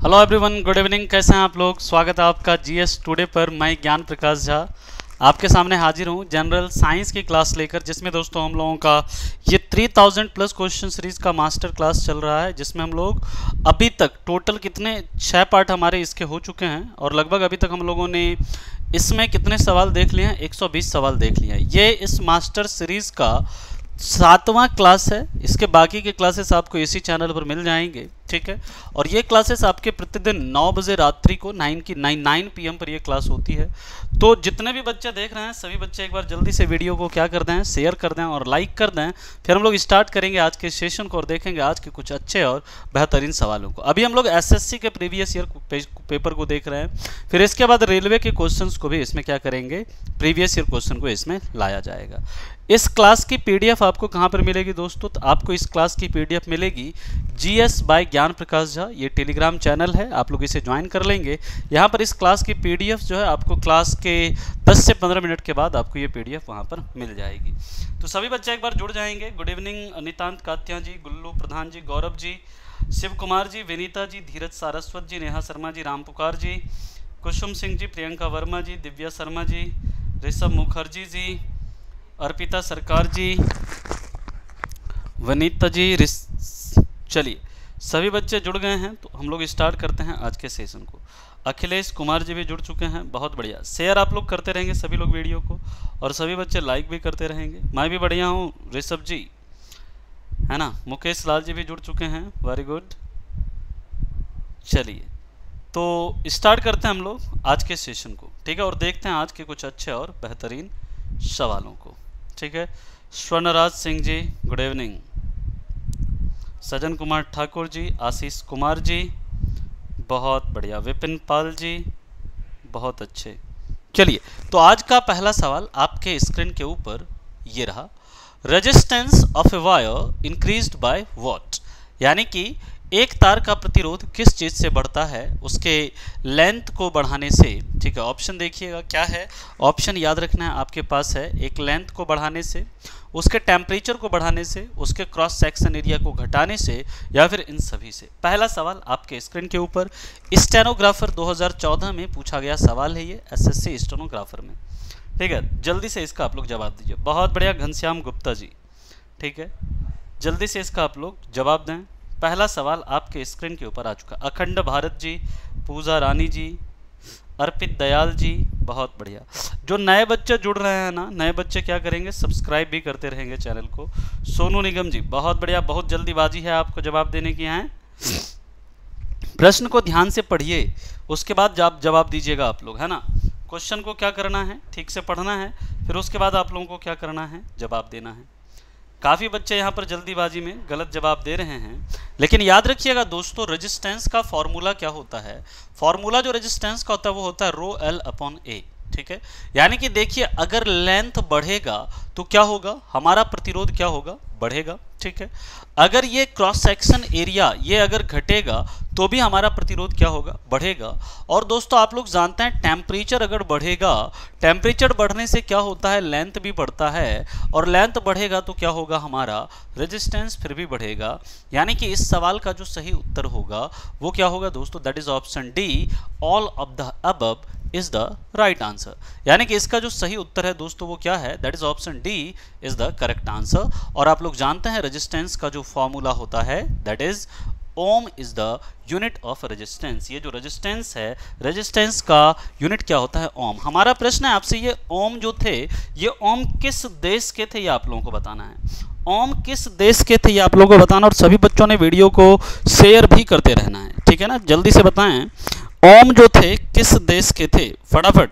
Hello everyone, good evening. कैसे हैं आप लोग? स्वागत है आपका जीएस टुडे पर। मैं ज्ञान प्रकाश झा आपके सामने हाजिर हूं जनरल साइंस की क्लास लेकर, जिसमें दोस्तों हम लोगों का ये 3000 प्लस क्वेश्चन सीरीज का मास्टर क्लास चल रहा है, जिसमें हम लोग अभी तक टोटल कितने 6 पार्ट हमारे इसके हो चुके हैं और लगभग अभी तक हम लोगों ने इसमें कितने सवाल देख लिए हैं? 120 सवाल देख लिए हैं। ये इस मास्टर सीरीज का 7वां क्लास है। इसके बाकी के क्लासेस आपको इसी चैनल पर मिल जाएंगे, ठीक है। और ये क्लासेस आपके प्रतिदिन 9 बजे रात्रि को 9 PM पर ये क्लास होती है। तो जितने भी बच्चे देख रहे हैं सभी बच्चे एक बार जल्दी से वीडियो को क्या कर दें, शेयर कर दें और लाइक कर दें। फिर हम लोग स्टार्ट करेंगे आज के सेशन को और देखेंगे आज के कुछ अच्छे और बेहतरीन सवालों को। अभी हम लोग SSC के प्रीवियस ईयर पेपर को देख रहे हैं, फिर इसके बाद रेलवे के क्वेश्चंस को भी इसमें क्या करेंगे, प्रीवियस ईयर क्वेश्चन को इसमें लाया जाएगा। इस क्लास की PDF आपको कहाँ पर मिलेगी दोस्तों? तो आपको इस क्लास की PDF मिलेगी GS बाय ज्ञान प्रकाश झा। ये टेलीग्राम चैनल है, आप लोग इसे ज्वाइन कर लेंगे। यहाँ पर इस क्लास की PDF जो है आपको क्लास के 10 से 15 मिनट के बाद आपको ये PDF वहाँ पर मिल जाएगी। तो सभी बच्चे एक बार जुड़ जाएंगे। गुड इवनिंग अनितांत कात्या जी, गुल्लू प्रधान जी, गौरव जी, शिव कुमार जी, विनीता जी, धीरज सारस्वत जी, नेहा शर्मा जी, राम पुकार जी, कुसुम सिंह जी, प्रियंका वर्मा जी, दिव्या शर्मा जी, ऋषभ मुखर्जी जी, अर्पिता सरकार जी, वनीता जी। चलिए सभी बच्चे जुड़ गए हैं तो हम लोग स्टार्ट करते हैं आज के सेशन को। अखिलेश कुमार जी भी जुड़ चुके हैं, बहुत बढ़िया। शेयर आप लोग करते रहेंगे सभी लोग वीडियो को, और सभी बच्चे लाइक भी करते रहेंगे। मैं भी बढ़िया हूँ, ऋषभ जी है ना। मुकेश लाल जी भी जुड़ चुके हैं, वेरी गुड। चलिए तो स्टार्ट करते हैं हम लोग आज के सेशन को, ठीक है, और देखते हैं आज के कुछ अच्छे और बेहतरीन सवालों को, ठीक है। स्वर्णराज सिंह जी गुड इवनिंग, सजन कुमार ठाकुर जी, आशीष कुमार जी बहुत बढ़िया, विपिन पाल जी बहुत अच्छे। चलिए तो आज का पहला सवाल आपके स्क्रीन के ऊपर ये रहा, resistance of a wire increased by what. यानी कि एक तार का प्रतिरोध किस चीज़ से बढ़ता है? उसके लेंथ को बढ़ाने से, ठीक है। ऑप्शन देखिएगा क्या है, ऑप्शन याद रखना है आपके पास है। एक लेंथ को बढ़ाने से, उसके टेम्परेचर को बढ़ाने से, उसके क्रॉस सेक्शन एरिया को घटाने से, या फिर इन सभी से। पहला सवाल आपके स्क्रीन के ऊपर स्टेनोग्राफर 2014 में पूछा गया सवाल है, ये SSC स्टेनोग्राफर में, ठीक है। जल्दी से इसका आप लोग जवाब दीजिए। बहुत बढ़िया घनश्याम गुप्ता जी, ठीक है, जल्दी से इसका आप लोग जवाब दें। पहला सवाल आपके स्क्रीन के ऊपर आ चुका। अखंड भारत जी, पूजा रानी जी, अर्पित दयाल जी बहुत बढ़िया। जो नए बच्चे जुड़ रहे हैं ना, नए बच्चे क्या करेंगे, सब्सक्राइब भी करते रहेंगे चैनल को। सोनू निगम जी बहुत बढ़िया, बहुत जल्दीबाजी है आपको जवाब देने की है। प्रश्न को ध्यान से पढ़िए, उसके बाद जवाब दीजिएगा आप लोग, है ना। क्वेश्चन को क्या करना है, ठीक से पढ़ना है, फिर उसके बाद आप लोगों को क्या करना है, जवाब देना है। काफ़ी बच्चे यहाँ पर जल्दीबाजी में गलत जवाब दे रहे हैं, लेकिन याद रखिएगा दोस्तों, रेजिस्टेंस का फॉर्मूला क्या होता है? फॉर्मूला जो रेजिस्टेंस का होता है वो होता है ρl/a, ठीक है। यानी कि देखिए अगर लेंथ बढ़ेगा तो क्या होगा, हमारा प्रतिरोध क्या होगा, बढ़ेगा, ठीक है। अगर ये क्रॉस सेक्शन एरिया ये अगर घटेगा तो भी हमारा प्रतिरोध क्या होगा, बढ़ेगा। और दोस्तों आप लोग जानते हैं टेम्परेचर अगर बढ़ेगा, टेम्परेचर बढ़ने से क्या होता है, लेंथ भी बढ़ता है, और लेंथ बढ़ेगा तो क्या होगा, हमारा रेजिस्टेंस फिर भी बढ़ेगा। यानी कि इस सवाल का जो सही उत्तर होगा वो क्या होगा दोस्तों, that is option D, all of the above is the right answer. यानी कि इसका जो सही उत्तर है दोस्तों वो क्या है, that is option D is the correct answer. और आप लोग जानते हैं रेजिस्टेंस का जो फॉर्मूला होता है that is ohm is the unit of resistance. ये जो रेजिस्टेंस है, रेजिस्टेंस का यूनिट क्या होता है, ओम। हमारा प्रश्न है आपसे, ये ओम जो थे ये ओम किस देश के थे, ये आप लोगों को बताना है। ओम किस देश के थे ये आप लोगों को बताना, और सभी बच्चों ने वीडियो को शेयर भी करते रहना है, ठीक है ना। जल्दी से बताएं ओम जो थे किस देश के थे, फटाफट।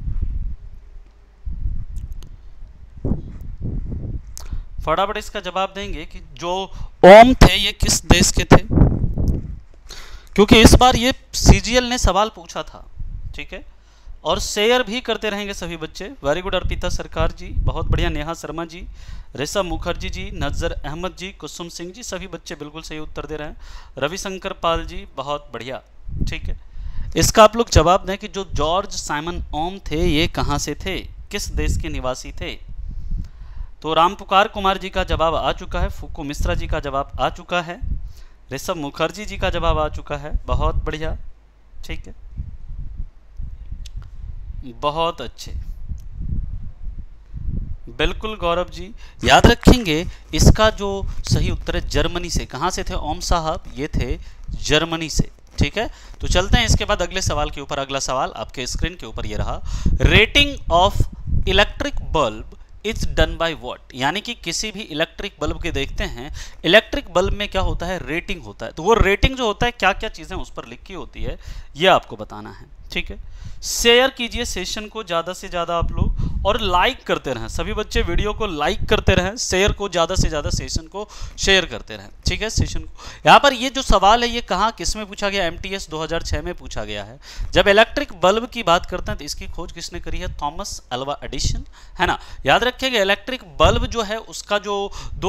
फटाफट इसका जवाब देंगे कि जो ओम थे ये किस देश के थे, क्योंकि इस बार ये CGL ने सवाल पूछा था, ठीक है। और शेयर भी करते रहेंगे सभी बच्चे। वेरी गुड अर्पिता सरकार जी बहुत बढ़िया, नेहा शर्मा जी, ऋषभ मुखर्जी जी, नजर अहमद जी, कुसुम सिंह जी सभी बच्चे बिल्कुल सही उत्तर दे रहे हैं। रविशंकर पाल जी बहुत बढ़िया, ठीक है। इसका आप लोग जवाब दें कि जो जॉर्ज साइमन ओम थे ये कहाँ से थे, किस देश के निवासी थे। तो रामपुकार कुमार जी का जवाब आ चुका है, फूको मिश्रा जी का जवाब आ चुका है, ऋषभ मुखर्जी जी का जवाब आ चुका है, बहुत बढ़िया, ठीक है, बहुत अच्छे, बिल्कुल गौरव जी। याद रखेंगे इसका जो सही उत्तर है जर्मनी से। कहाँ से थे ओम साहब? ये थे जर्मनी से, ठीक है। तो चलते हैं इसके बाद अगले सवाल के ऊपर। अगला सवाल आपके स्क्रीन के ऊपर ये रहा, rating of electric bulb is done by what. यानी कि किसी भी इलेक्ट्रिक बल्ब के देखते हैं, इलेक्ट्रिक बल्ब में क्या होता है, रेटिंग होता है। तो वो रेटिंग जो होता है क्या क्या चीजें उस पर लिखी होती है, ये आपको बताना है, ठीक है। शेयर कीजिए सेशन को ज़्यादा से ज़्यादा आप लोग, और लाइक करते रहें, सभी बच्चे वीडियो को लाइक करते रहें, शेयर को ज़्यादा से ज़्यादा सेशन को शेयर करते रहें, ठीक है। सेशन को यहाँ पर ये जो सवाल है ये कहाँ किस में पूछा गया, MTS 2006 में पूछा गया है। जब इलेक्ट्रिक बल्ब की बात करते हैं तो इसकी खोज किसने करी है, थॉमस अल्वा एडिसन, है ना। याद रखिएगा इलेक्ट्रिक बल्ब जो है उसका जो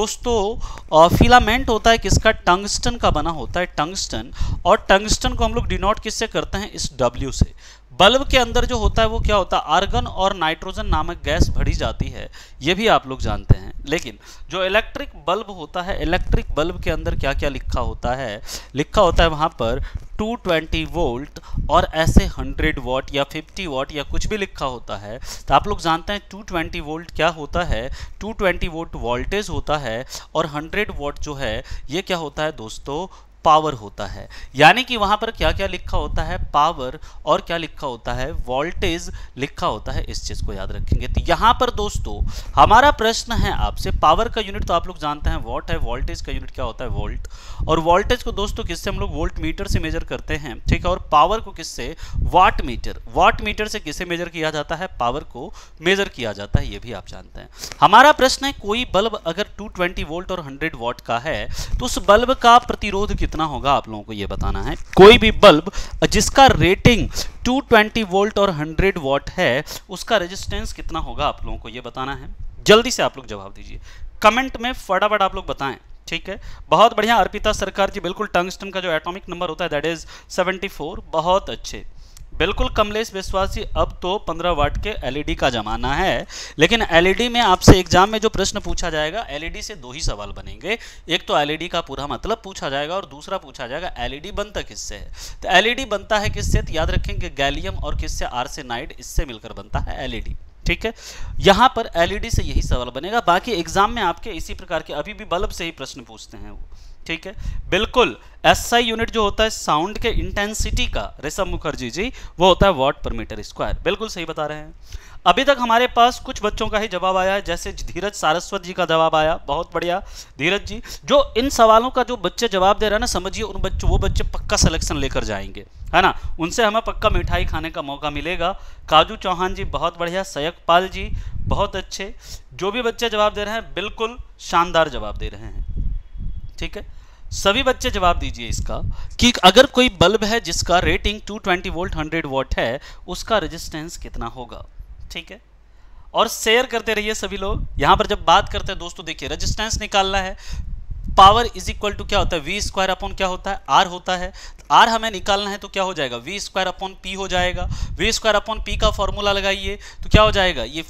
दोस्तों फिलामेंट होता है किसका, टंगस्टन का बना होता है, टंगस्टन। और टंगस्टन को हम लोग डिनोट किससे करते हैं, इस W से। बल्ब के अंदर जो होता है वो क्या होता है, आर्गन और नाइट्रोजन नामक गैस भरी जाती है, ये भी आप लोग जानते हैं। लेकिन जो इलेक्ट्रिक बल्ब होता है, इलेक्ट्रिक बल्ब के अंदर क्या क्या लिखा होता है, लिखा होता है वहाँ पर 220 वोल्ट और ऐसे 100 वॉट या 50 वॉट या कुछ भी लिखा होता है। तो आप लोग जानते हैं 220 वोल्ट क्या होता है, 220 वोल्ट वोल्टेज होता है, और 100 वॉट जो है ये क्या होता है दोस्तों, पावर होता है। यानी कि वहां पर क्या क्या लिखा होता है, पावर, और क्या लिखा होता है, वोल्टेज लिखा होता है। इस चीज को याद रखेंगे। तो यहां पर दोस्तों हमारा प्रश्न है आपसे, पावर का यूनिट तो आप लोग जानते हैं वॉट है, वोल्टेज का यूनिट क्या होता है, वोल्ट। और वोल्टेज को दोस्तों किससे हम लोग वोल्ट मीटर से मेजर करते हैं, ठीक है। और पावर को किससे, वाट मीटर, वाट मीटर से किसे मेजर किया जाता है, पावर को मेजर किया जाता है, ये भी आप जानते हैं। हमारा प्रश्न है कोई बल्ब अगर 220 वोल्ट और 100 वॉट का है तो उस बल्ब का प्रतिरोध कितना होगा, आप लोगों को यह बताना है। कोई भी बल्ब जिसका रेटिंग 220 वोल्ट और 100 वॉट है उसका रेजिस्टेंस कितना होगा, आप लोगों को यह बताना है। जल्दी से आप लोग जवाब दीजिए, कमेंट में फटाफट आप लोग बताएं, ठीक है। बहुत बढ़िया अर्पिता सरकार जी, बिल्कुल टंगस्टन का जो एटॉमिक नंबर होता है दैट इज 74, बहुत अच्छे। बिल्कुल कमलेश विश्वास जी, अब तो 15 वाट के एलईडी का जमाना है। लेकिन एलईडी में आपसे एग्जाम में जो प्रश्न पूछा जाएगा, एलईडी से दो ही सवाल बनेंगे। एक तो एलईडी का पूरा मतलब पूछा जाएगा और दूसरा पूछा जाएगा एलईडी बनता किससे है। तो एलईडी बनता है किससे, तो याद रखेंगे गैलियम और किससे, आर्सेनाइड, इससे मिलकर बनता है एलईडी, ठीक है। यहां पर एलईडी से यही सवाल बनेगा। बाकी एग्जाम में आपके इसी प्रकार के अभी भी बल्ब से ही प्रश्न पूछते हैं वो, ठीक है। बिल्कुल एसआई यूनिट जो होता है साउंड के इंटेंसिटी का, ऋषभ मुखर्जी जी, वो होता है वॉट पर मीटर स्क्वायर। बिल्कुल सही बता रहे हैं। अभी तक हमारे पास कुछ बच्चों का ही जवाब आया है, जैसे धीरज सारस्वत जी का जवाब आया, बहुत बढ़िया धीरज जी। जो इन सवालों का जो बच्चे जवाब दे रहे हैं ना, समझिए उन बच्चों, वो बच्चे पक्का सिलेक्शन लेकर जाएंगे, है ना। उनसे हमें पक्का मिठाई खाने का मौका मिलेगा। काजू चौहान जी बहुत बढ़िया, सयकपाल जी बहुत अच्छे। जो भी बच्चे जवाब दे रहे हैं बिल्कुल शानदार जवाब दे रहे हैं, ठीक है। सभी बच्चे जवाब दीजिए इसका कि अगर कोई बल्ब है जिसका रेटिंग 220 वोल्ट 100 वॉट है उसका रेजिस्टेंस कितना होगा, ठीक है। और शेयर करते रहिए सभी लोग। यहां पर जब बात करते हैं दोस्तों, देखिए रेजिस्टेंस निकालना है, पावर इज इक्वल टू क्या होता है, वी स्क्वायर अपॉन क्या होता है, आर होता है। आर हमें निकालना है तो क्या हो जाएगा, वी स्क्वायर अपॉन पी हो जाएगा। वी स्क्वायर अपॉन पी का फॉर्मूला लगाइए तो क्या हो जाएगा, ये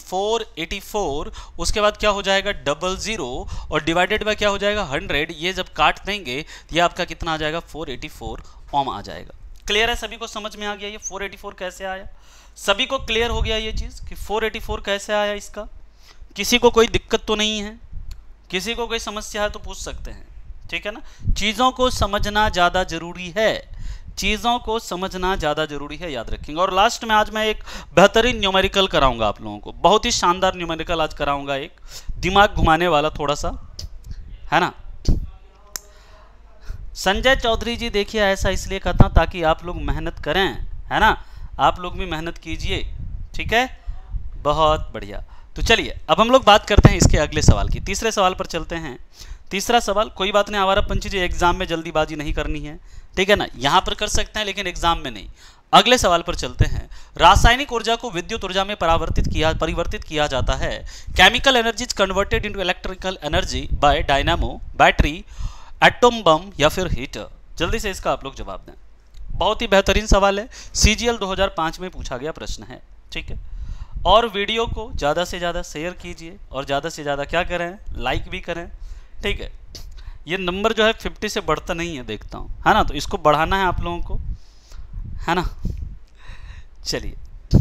484, उसके बाद क्या हो जाएगा 00 और डिवाइडेड बाय क्या हो जाएगा 100। ये जब काट देंगे तो ये आपका कितना आ जाएगा, 484 ओम आ जाएगा। क्लियर है, सभी को समझ में आ गया ये 484 कैसे आया, सभी को क्लियर हो गया ये चीज कि 484 कैसे आया इसका। किसी को कोई दिक्कत तो नहीं है, किसी को कोई समस्या है तो पूछ सकते हैं, ठीक है ना। चीज़ों को समझना ज़्यादा जरूरी है, चीज़ों को समझना ज़्यादा जरूरी है, याद रखेंगे। और लास्ट में आज मैं एक बेहतरीन न्यूमेरिकल कराऊंगा आप लोगों को, बहुत ही शानदार न्यूमेरिकल आज कराऊंगा, एक दिमाग घुमाने वाला थोड़ा सा, है ना। संजय चौधरी जी देखिए, ऐसा इसलिए कहता हूँ ताकि आप लोग मेहनत करें, है ना, आप लोग भी मेहनत कीजिए, ठीक है। बहुत बढ़िया। तो चलिए अब हम लोग बात करते हैं इसके अगले सवाल की। तीसरे सवाल पर चलते हैं। तीसरा सवाल, कोई बात नहीं आवारा पंछी जी, एग्जाम में जल्दीबाजी नहीं करनी है, ठीक है ना। यहां पर कर सकते हैं लेकिन एग्जाम में नहीं। अगले सवाल पर चलते हैं। रासायनिक ऊर्जा को विद्युत ऊर्जा में परिवर्तित किया जाता है। Chemical energy is converted into electrical energy by dynamo, battery, atom bomb या फिर हीटर। जल्दी से इसका आप लोग जवाब दें। बहुत ही बेहतरीन सवाल है, CGL 2005 में पूछा गया प्रश्न है, ठीक है। और वीडियो को ज़्यादा से ज़्यादा शेयर कीजिए और ज़्यादा से ज़्यादा क्या करें, लाइक भी करें, ठीक है। ये नंबर जो है 50 से बढ़ता नहीं है, देखता हूँ, है ना। तो इसको बढ़ाना है आप लोगों को, है ना। चलिए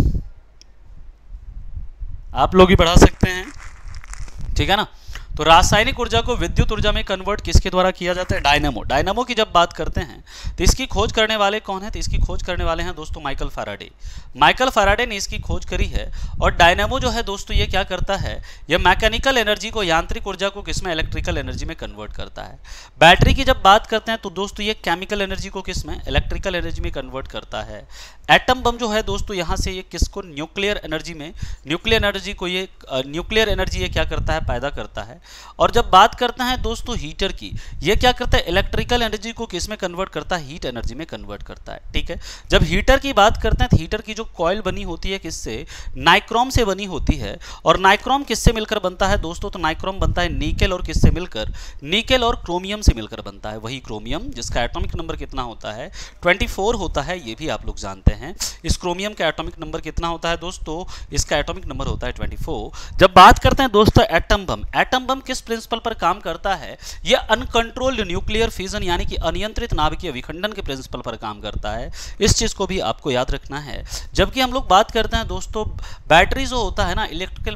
आप लोग भी बढ़ा सकते हैं, ठीक है ना। तो रासायनिक ऊर्जा को विद्युत ऊर्जा में कन्वर्ट किसके द्वारा किया जाता है? डायनामो। डायनामो की जब बात करते हैं तो इसकी खोज करने वाले कौन है? तो इसकी खोज करने वाले हैं दोस्तों माइकल फैराडे। माइकल फैराडे ने इसकी खोज करी है। और डायनामो जो है दोस्तों ये क्या करता है? ये मैकेनिकल एनर्जी को, यांत्रिक ऊर्जा को किसमें? इलेक्ट्रिकल एनर्जी में कन्वर्ट करता है। बैटरी की जब बात करते हैं तो दोस्तों ये केमिकल एनर्जी को किसमें? इलेक्ट्रिकल एनर्जी में कन्वर्ट करता है। एटम बम जो है दोस्तों यहाँ से ये किसको? न्यूक्लियर एनर्जी में, न्यूक्लियर एनर्जी को ये न्यूक्लियर एनर्जी ये क्या करता है? पैदा करता है। और जब बात करते हैं दोस्तों हीटर की, ये क्या करता है? इलेक्ट्रिकल एनर्जी को किसमें कन्वर्ट करता है? हीट एनर्जी में कन्वर्ट करता है, ठीक है। जब हीटर की बात करते हैं तो हीटर की जो कॉइल बनी होती है किससे? नाइक्रोम से बनी होती है। और नाइक्रोम किससे मिलकर बनता है दोस्तों? तो नाइक्रोम बनता है निकेल और किससे मिलकर? निकेल और क्रोमियम से मिलकर बनता है। वही क्रोमियम जिसका एटॉमिक नंबर कितना होता है? 24 होता है, ये भी आप लोग जानते हैं। इस क्रोमियम का एटॉमिक नंबर कितना होता है दोस्तों? इसका एटॉमिक नंबर होता है 24। जब बात करते हैं दोस्तों एटम बम, एटम बम किस प्रिंसिपल पर काम करता है? यह अनकंट्रोल्ड न्यूक्लियर फ्यूजन यानी कि अनियंत्रित नाभिकीय विखंडन के प्रिंसिपल पर काम करता है। इस चीज को भी आपको याद रखना है। जबकि हम लोग बात करते हैं दोस्तों बैटरी जो होता है ना, इलेक्ट्रिकल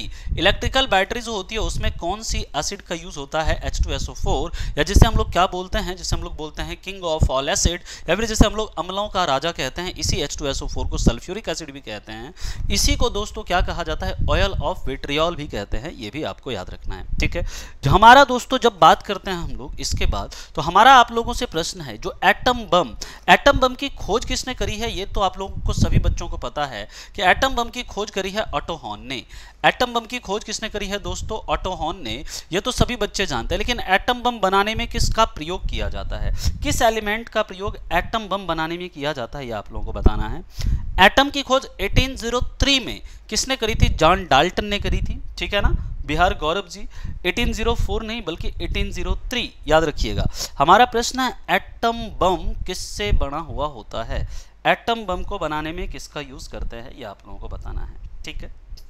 बैटरी जो होती है उसमें कौन सी एसिड का यूज होता है? H2SO4, या जिसे हम लोग क्या बोलते हैं? जिसे हम लोग बोलते हैं किंग ऑफ ऑल एसिड, या फिर जिसे हम लोग अम्लों का राजा कहते हैं। इसी H2SO4 को सल्फ्यूरिक एसिड भी कहते हैं। इसी को दोस्तों क्या कहा जाता है? ऑयल ऑफ विट्रियोल भी कहते हैं। ये भी आपको याद रखना है, ठीक है। हमारा दोस्तों जब बात करते हैं हम लोग इसके बाद, तो हमारा आप लोगों से प्रश्न है जो एटम बम की खोज किसने करी है? ये तो आप लोगों को सभी बच्चों को पता है कि एटम बम की खोज करी है ऑटो हॉर्न ने। एटम बम की खोज किसने करी है दोस्तों? ऑटो हॉर्न ने। ये तो सभी बच्चे जानते हैं। लेकिन एटम बम बनाने में किसका प्रयोग किया जाता है? किस एलिमेंट का प्रयोग एटम बम बनाने में किया जाता है? ये आप लोगों को बताना है। एटम की खोज 1803 में किसने करी थी? जॉन डाल्टन ने करी थी, ठीक है ना। बिहार गौरव जी। 1804 नहीं बल्कि 1803 याद रखिएगा। हमारा प्रश्न है एटम बम किससे बना हुआ होता है? एटम बम को बनाने में किसका यूज करते हैं? ये आप लोगों को बताना है, ठीक है।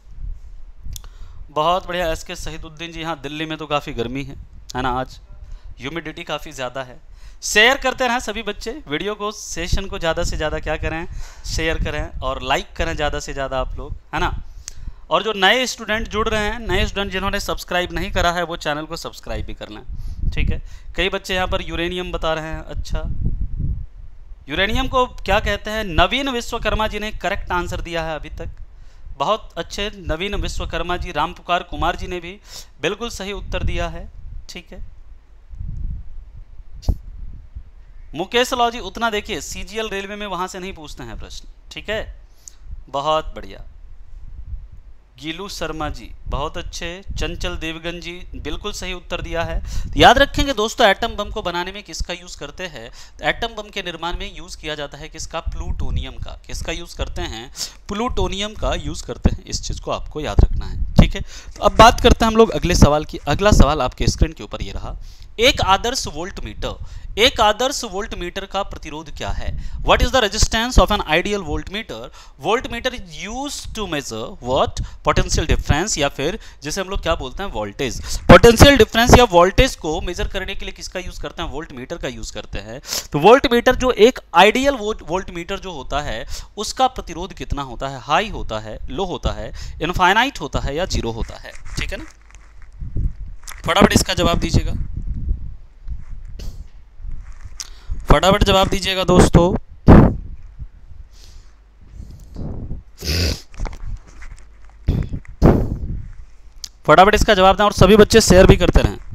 बहुत बढ़िया एसके शहीदुद्दीन जी। हाँ, दिल्ली में तो काफ़ी गर्मी है ना। आज ह्यूमिडिटी काफ़ी ज़्यादा है। शेयर करते रहें सभी बच्चे वीडियो को, सेशन को ज़्यादा से ज़्यादा क्या करें? शेयर करें और लाइक करें ज़्यादा से ज़्यादा आप लोग, है ना। और जो नए स्टूडेंट जुड़ रहे हैं, नए स्टूडेंट जिन्होंने सब्सक्राइब नहीं करा है वो चैनल को सब्सक्राइब भी कर लें, ठीक है। कई बच्चे यहाँ पर यूरेनियम बता रहे हैं। अच्छा, यूरेनियम को क्या कहते हैं? नवीन विश्वकर्मा जी ने करेक्ट आंसर दिया है अभी तक। बहुत अच्छे, नवीन विश्वकर्मा जी। रामपुकार कुमार जी ने भी बिल्कुल सही उत्तर दिया है, ठीक है। मुकेश लॉ जी उतना देखिए, CGL रेलवे में वहां से नहीं पूछते हैं प्रश्न, ठीक है। बहुत बढ़िया। गीलू शर्मा जी बहुत अच्छे। चंचल देवगन जी बिल्कुल सही उत्तर दिया है। तो याद रखेंगे दोस्तों एटम बम को बनाने में किसका यूज करते हैं? तो एटम बम के निर्माण में यूज किया जाता है किसका? प्लूटोनियम का। किसका यूज करते हैं? प्लूटोनियम का यूज करते हैं। इस चीज को आपको याद रखना है, ठीक है। तो अब बात करते हैं हम लोग अगले सवाल की। अगला सवाल आपके स्क्रीन के ऊपर ये रहा। एक आदर्श वोल्ट मीटर का प्रतिरोध क्या है? What is the resistance of an ideal voltmeter? Voltmeter is used to measure what? Potential difference, या फिर जिसे हम लोग क्या बोलते हैं? वोल्टेज। पोटेंशियल डिफरेंस या वोल्टेज को मेजर करने के लिए किसका यूज करते हैं? वोल्ट मीटर का यूज करते हैं। तो वोल्ट मीटर जो एक आइडियल वोल्ट मीटर जो होता है उसका प्रतिरोध कितना होता है? हाई होता है, लो होता है, इनफाइनाइट होता है या जीरो होता है, ठीक है ना। फटाफट इसका जवाब दीजिएगा, फटाफट जवाब दीजिएगा दोस्तों। फटाफट इसका जवाब दें और सभी बच्चे शेयर भी करते रहें।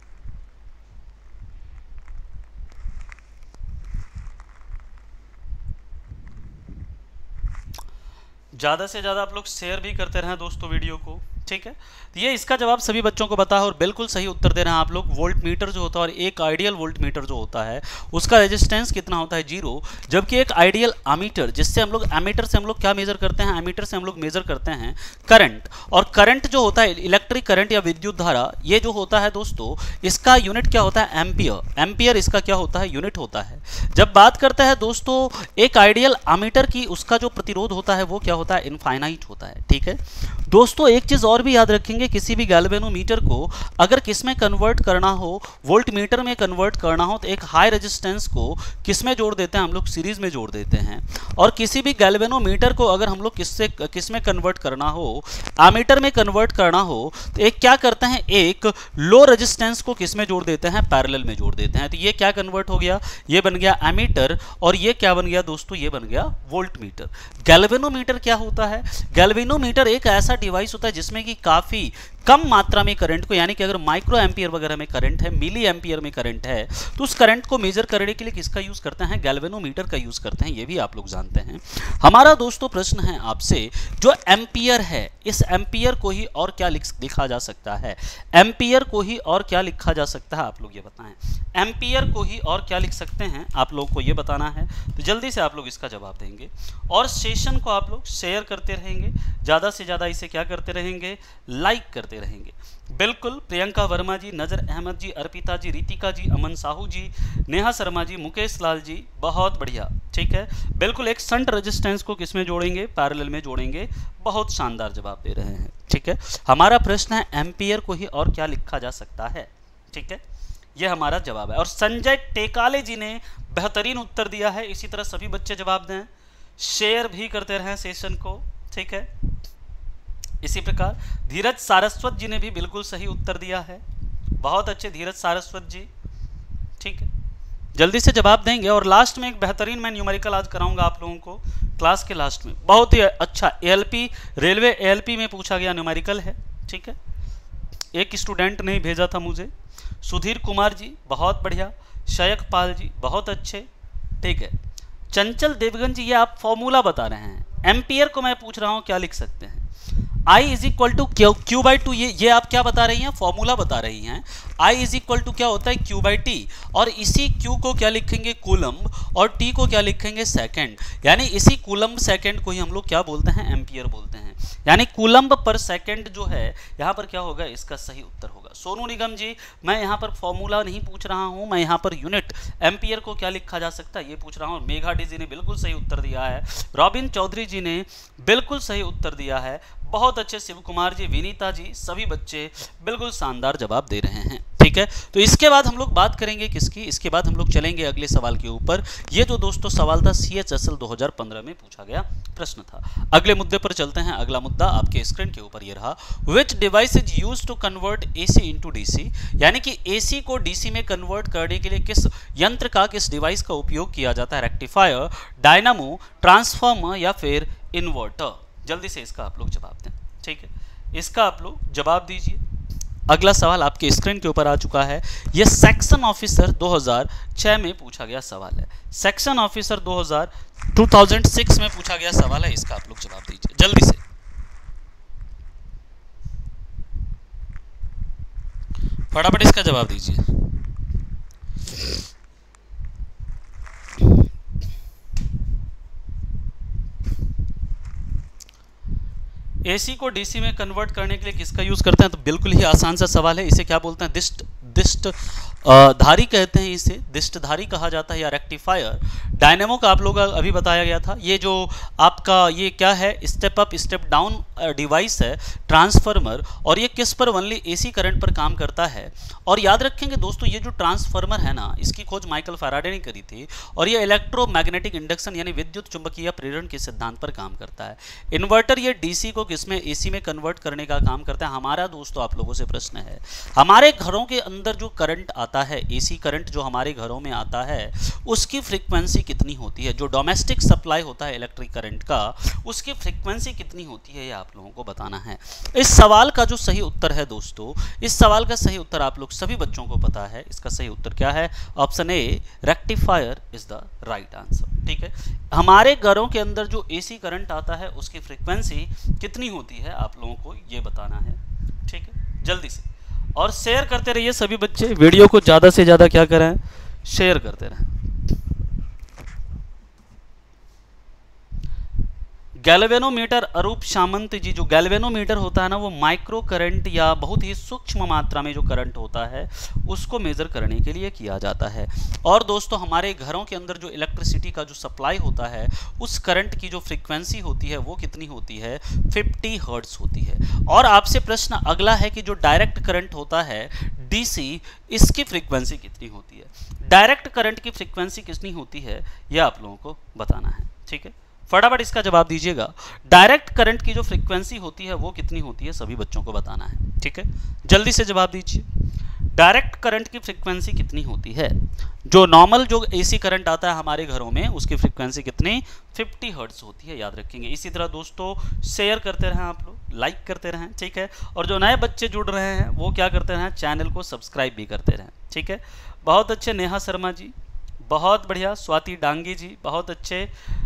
ज़्यादा से ज़्यादा आप लोग शेयर भी करते रहें दोस्तों वीडियो को, ठीक है। तो ये इसका जवाब सभी बच्चों को पता है और बिल्कुल सही उत्तर दे रहे हैं आप लोग। वोल्ट मीटर जो होता है और एक आइडियल वोल्ट मीटर जो होता है उसका रेजिस्टेंस कितना होता है? जीरो। जबकि एक आइडियल एमीटर, जिससे हम लोग एमीटर से हम लोग क्या मेजर करते हैं? एमीटर से हम लोग मेजर करते हैं करंट। और करंट जो होता है इलेक्ट्रिक करंट या विद्युत धारा, ये जो होता है दोस्तों इसका यूनिट क्या होता है? एम्पियर। एम्पियर इसका क्या होता है? यूनिट होता है। जब बात करते हैं दोस्तों एक आइडियल एमीटर की, उसका जो प्रतिरोध होता है वो क्या होता है? इनफाइनाइट होता है, ठीक है। दोस्तों एक चीज और और भी याद रखेंगे, किसी भी गैल्वेनोमीटर को अगर किस में कन्वर्ट करना हो, वोल्ट मीटर में कन्वर्ट करना हो, तो एक हाई रेजिस्टेंस को किस में जोड़ देते हैं हम लोग, सीरीज में जोड़ देते हैं। और किसी भी गैल्वेनोमीटर को अगर हम लोग किस में कन्वर्ट करना हो, एमीटर में कन्वर्ट करना हो, तो एक क्या करते हैं, एक लो रेजिस्टेंस को किस में जोड़ देते हैं, पैरेलल में जोड़ देते हैं। तो ये क्या कन्वर्ट हो गया, ये बन गया एमीटर, और ये क्या बन गया दोस्तों, ये बन गया वोल्टमीटर। गैल्वेनोमीटर क्या होता है, गैल्वेनोमीटर एक ऐसा डिवाइस होता है जिसमें कि काफी कम मात्रा में करंट को, यानी कि अगर माइक्रो एम्पियर वगैरह में करंट है, मिली एम्पियर में करंट है, तो उस करंट को मेजर करने के लिए किसका यूज करते हैं, गैल्वेनोमीटर का यूज करते हैं। ये भी आप लोग जानते हैं। हमारा दोस्तों प्रश्न है आपसे, जो एम्पियर है, इस एम्पियर को ही और क्या लिखा जा सकता है, एम्पियर को ही और क्या लिखा जा सकता है, आप लोग ये बताएं। एम्पियर को ही और क्या लिख सकते हैं, आप लोग को ये बताना है। तो जल्दी से आप लोग इसका जवाब देंगे, और सेशन को आप लोग शेयर करते रहेंगे, ज़्यादा से ज़्यादा इसे क्या करते रहेंगे, लाइक करते रहेंगे। बिल्कुल, प्रियंका वर्मा जी, नजर अहमद जी, अर्पिता जी, रितिका जी, अमन साहू जी, नेहा शर्मा जी, मुकेश लाल जी, बहुत बढ़िया, ठीक है। बिल्कुल, एक शंट रेजिस्टेंस को किस में जोड़ेंगे, पैरेलल में जोड़ेंगे। बहुत शानदार जवाब दे रहे हैं, ठीक है। हमारा प्रश्न है एम्पियर को ही और क्या लिखा जा सकता है, ठीक है, ये हमारा जवाब है। और संजय टेकाले जी ने बेहतरीन उत्तर दिया है। इसी तरह सभी बच्चे जवाब दें, शेयर भी करते रहें सेशन को, ठीक है। इसी प्रकार धीरज सारस्वत जी ने भी बिल्कुल सही उत्तर दिया है, बहुत अच्छे धीरज सारस्वत जी, ठीक है, जल्दी से जवाब देंगे। और लास्ट में एक बेहतरीन मैं न्यूमेरिकल आज कराऊंगा आप लोगों को क्लास के लास्ट में, बहुत ही अच्छा एएलपी, रेलवे एएलपी में पूछा गया न्यूमेरिकल है, ठीक है। एक स्टूडेंट ने भेजा था मुझे, सुधीर कुमार जी, बहुत बढ़िया, शयक पाल जी, बहुत अच्छे, ठीक है। चंचल देवगन जी, ये आप फॉर्मूला बता रहे हैं, एम्पियर को मैं पूछ रहा हूं क्या लिख सकते हैं, I is equal to Q by two, ये आप क्या बता रही हैं, फॉर्मूला बता रही हैं। I इज इक्वल टू क्या होता है, क्यू बाई टी, और इसी क्यू को क्या लिखेंगे, कूलम्ब, और टी को क्या लिखेंगे, सेकंड, यानी इसी कूलम्ब सेकंड को ही हम लोग क्या बोलते हैं, एम्पियर बोलते हैं। यानी कूलम्ब पर सेकंड जो है यहाँ पर क्या होगा, इसका सही उत्तर होगा। सोनू निगम जी, मैं यहाँ पर फॉर्मूला नहीं पूछ रहा हूँ, मैं यहाँ पर यूनिट एम्पियर को क्या लिखा जा सकता है ये पूछ रहा हूँ। मेघा डी जी ने बिल्कुल सही उत्तर दिया है, रॉबिन चौधरी जी ने बिल्कुल सही उत्तर दिया है, बहुत अच्छे, शिव कुमार जी, विनीता जी, सभी बच्चे बिल्कुल शानदार जवाब दे रहे हैं, ठीक है। तो इसके बाद हम लोग बात करेंगे किसकी, इसके बाद हम लोग चलेंगे अगले सवाल के ऊपर। ये जो दोस्तों सवाल था CHSL 2015 में पूछा गया प्रश्न था। अगले मुद्दे पर चलते हैं। अगला मुद्दा आपके स्क्रीन के ऊपर ये रहा, which device is used to convert AC into DC, यानी कि AC को DC में कन्वर्ट करने के लिए किस यंत्र का, किस डिवाइस का उपयोग किया जाता है, रेक्टिफायर, डायनामो, ट्रांसफार्मर या फिर इन्वर्टर। जल्दी से इसका आप लोग जवाब दें, ठीक है, इसका आप लोग जवाब दीजिए। अगला सवाल आपके स्क्रीन के ऊपर आ चुका है, यह सेक्शन ऑफिसर 2006 में पूछा गया सवाल है। सेक्शन ऑफिसर 2006 में पूछा गया सवाल है, इसका आप लोग जवाब दीजिए जल्दी से। फटाफट इसका जवाब दीजिए। AC को DC में कन्वर्ट करने के लिए किसका यूज करते हैं, तो बिल्कुल ही आसान सा सवाल है। इसे क्या बोलते हैं, दिष्ट धारी कहते हैं, इसे दिष्टधारी कहा जाता है या रेक्टिफायर। डायनेमो का आप लोग अभी बताया गया था। ये जो आपका ये क्या है, step up step down device है, ट्रांसफार्मर, और ये किस पर, ओनली AC करंट पर काम करता है। और याद रखेंगे दोस्तों, ये जो ट्रांसफार्मर है ना, इसकी खोज माइकल फैराडे ने करी थी, और ये इलेक्ट्रोमैग्नेटिक इंडक्शन यानी विद्युत चुंबकीय प्रेरण के सिद्धांत पर काम करता है। इन्वर्टर ये DC को किसमें, AC में कन्वर्ट करने का काम करता है। हमारा दोस्तों आप लोगों से प्रश्न है, हमारे घरों के अंदर जो करंट आता है, AC करंट जो हमारे घरों में आता है, उसकी फ्रीक्वेंसी कितनी होती है, जो डोमेस्टिक सप्लाई होता है इलेक्ट्रिक करंट का, उसकी फ्रीक्वेंसी कितनी होती है, ये आप लोगों को बताना है। इस सवाल का जो सही उत्तर है दोस्तों, इस सवाल का सही उत्तर आप लोग सभी बच्चों को पता है। इसका सही उत्तर क्या है, option A, rectifier is the right answer, ठीक है। हमारे घरों के अंदर जो AC करंट आता है उसकी फ्रीक्वेंसी कितनी होती है, आप लोगों को ये बताना है, ठीक है, जल्दी से। और शेयर करते रहिए सभी बच्चे, वीडियो को ज़्यादा से ज़्यादा क्या करें, शेयर करते रहें। गैल्वेनोमीटर, अरूप सामंत जी, जो गैल्वेनोमीटर होता है ना, वो माइक्रो करंट या बहुत ही सूक्ष्म मात्रा में जो करंट होता है उसको मेजर करने के लिए किया जाता है। और दोस्तों हमारे घरों के अंदर जो इलेक्ट्रिसिटी का जो सप्लाई होता है उस करंट की जो फ्रीक्वेंसी होती है वो कितनी होती है, 50 हर्ट्ज होती है। और आपसे प्रश्न अगला है कि जो डायरेक्ट करंट होता है डीसी, इसकी फ्रीक्वेंसी कितनी होती है। डायरेक्ट करंट की फ्रीक्वेंसी कितनी होती है यह आप लोगों को बताना है, ठीक है। फटाफट इसका जवाब दीजिएगा। डायरेक्ट करंट की जो फ्रीक्वेंसी होती है वो कितनी होती है, सभी बच्चों को बताना है, ठीक है। जल्दी से जवाब दीजिए। डायरेक्ट करंट की फ्रीक्वेंसी कितनी होती है। जो नॉर्मल जो एसी करंट आता है हमारे घरों में उसकी फ्रीक्वेंसी कितनी, 50 हर्ट्ज होती है, याद रखेंगे। इसी तरह दोस्तों शेयर करते रहें आप लोग, लाइक करते रहें, ठीक है। और जो नए बच्चे जुड़ रहे हैं वो क्या करते रहें, चैनल को सब्सक्राइब भी करते रहें, ठीक है। बहुत अच्छे नेहा शर्मा जी, बहुत बढ़िया। स्वाति डांगी जी, बहुत अच्छे,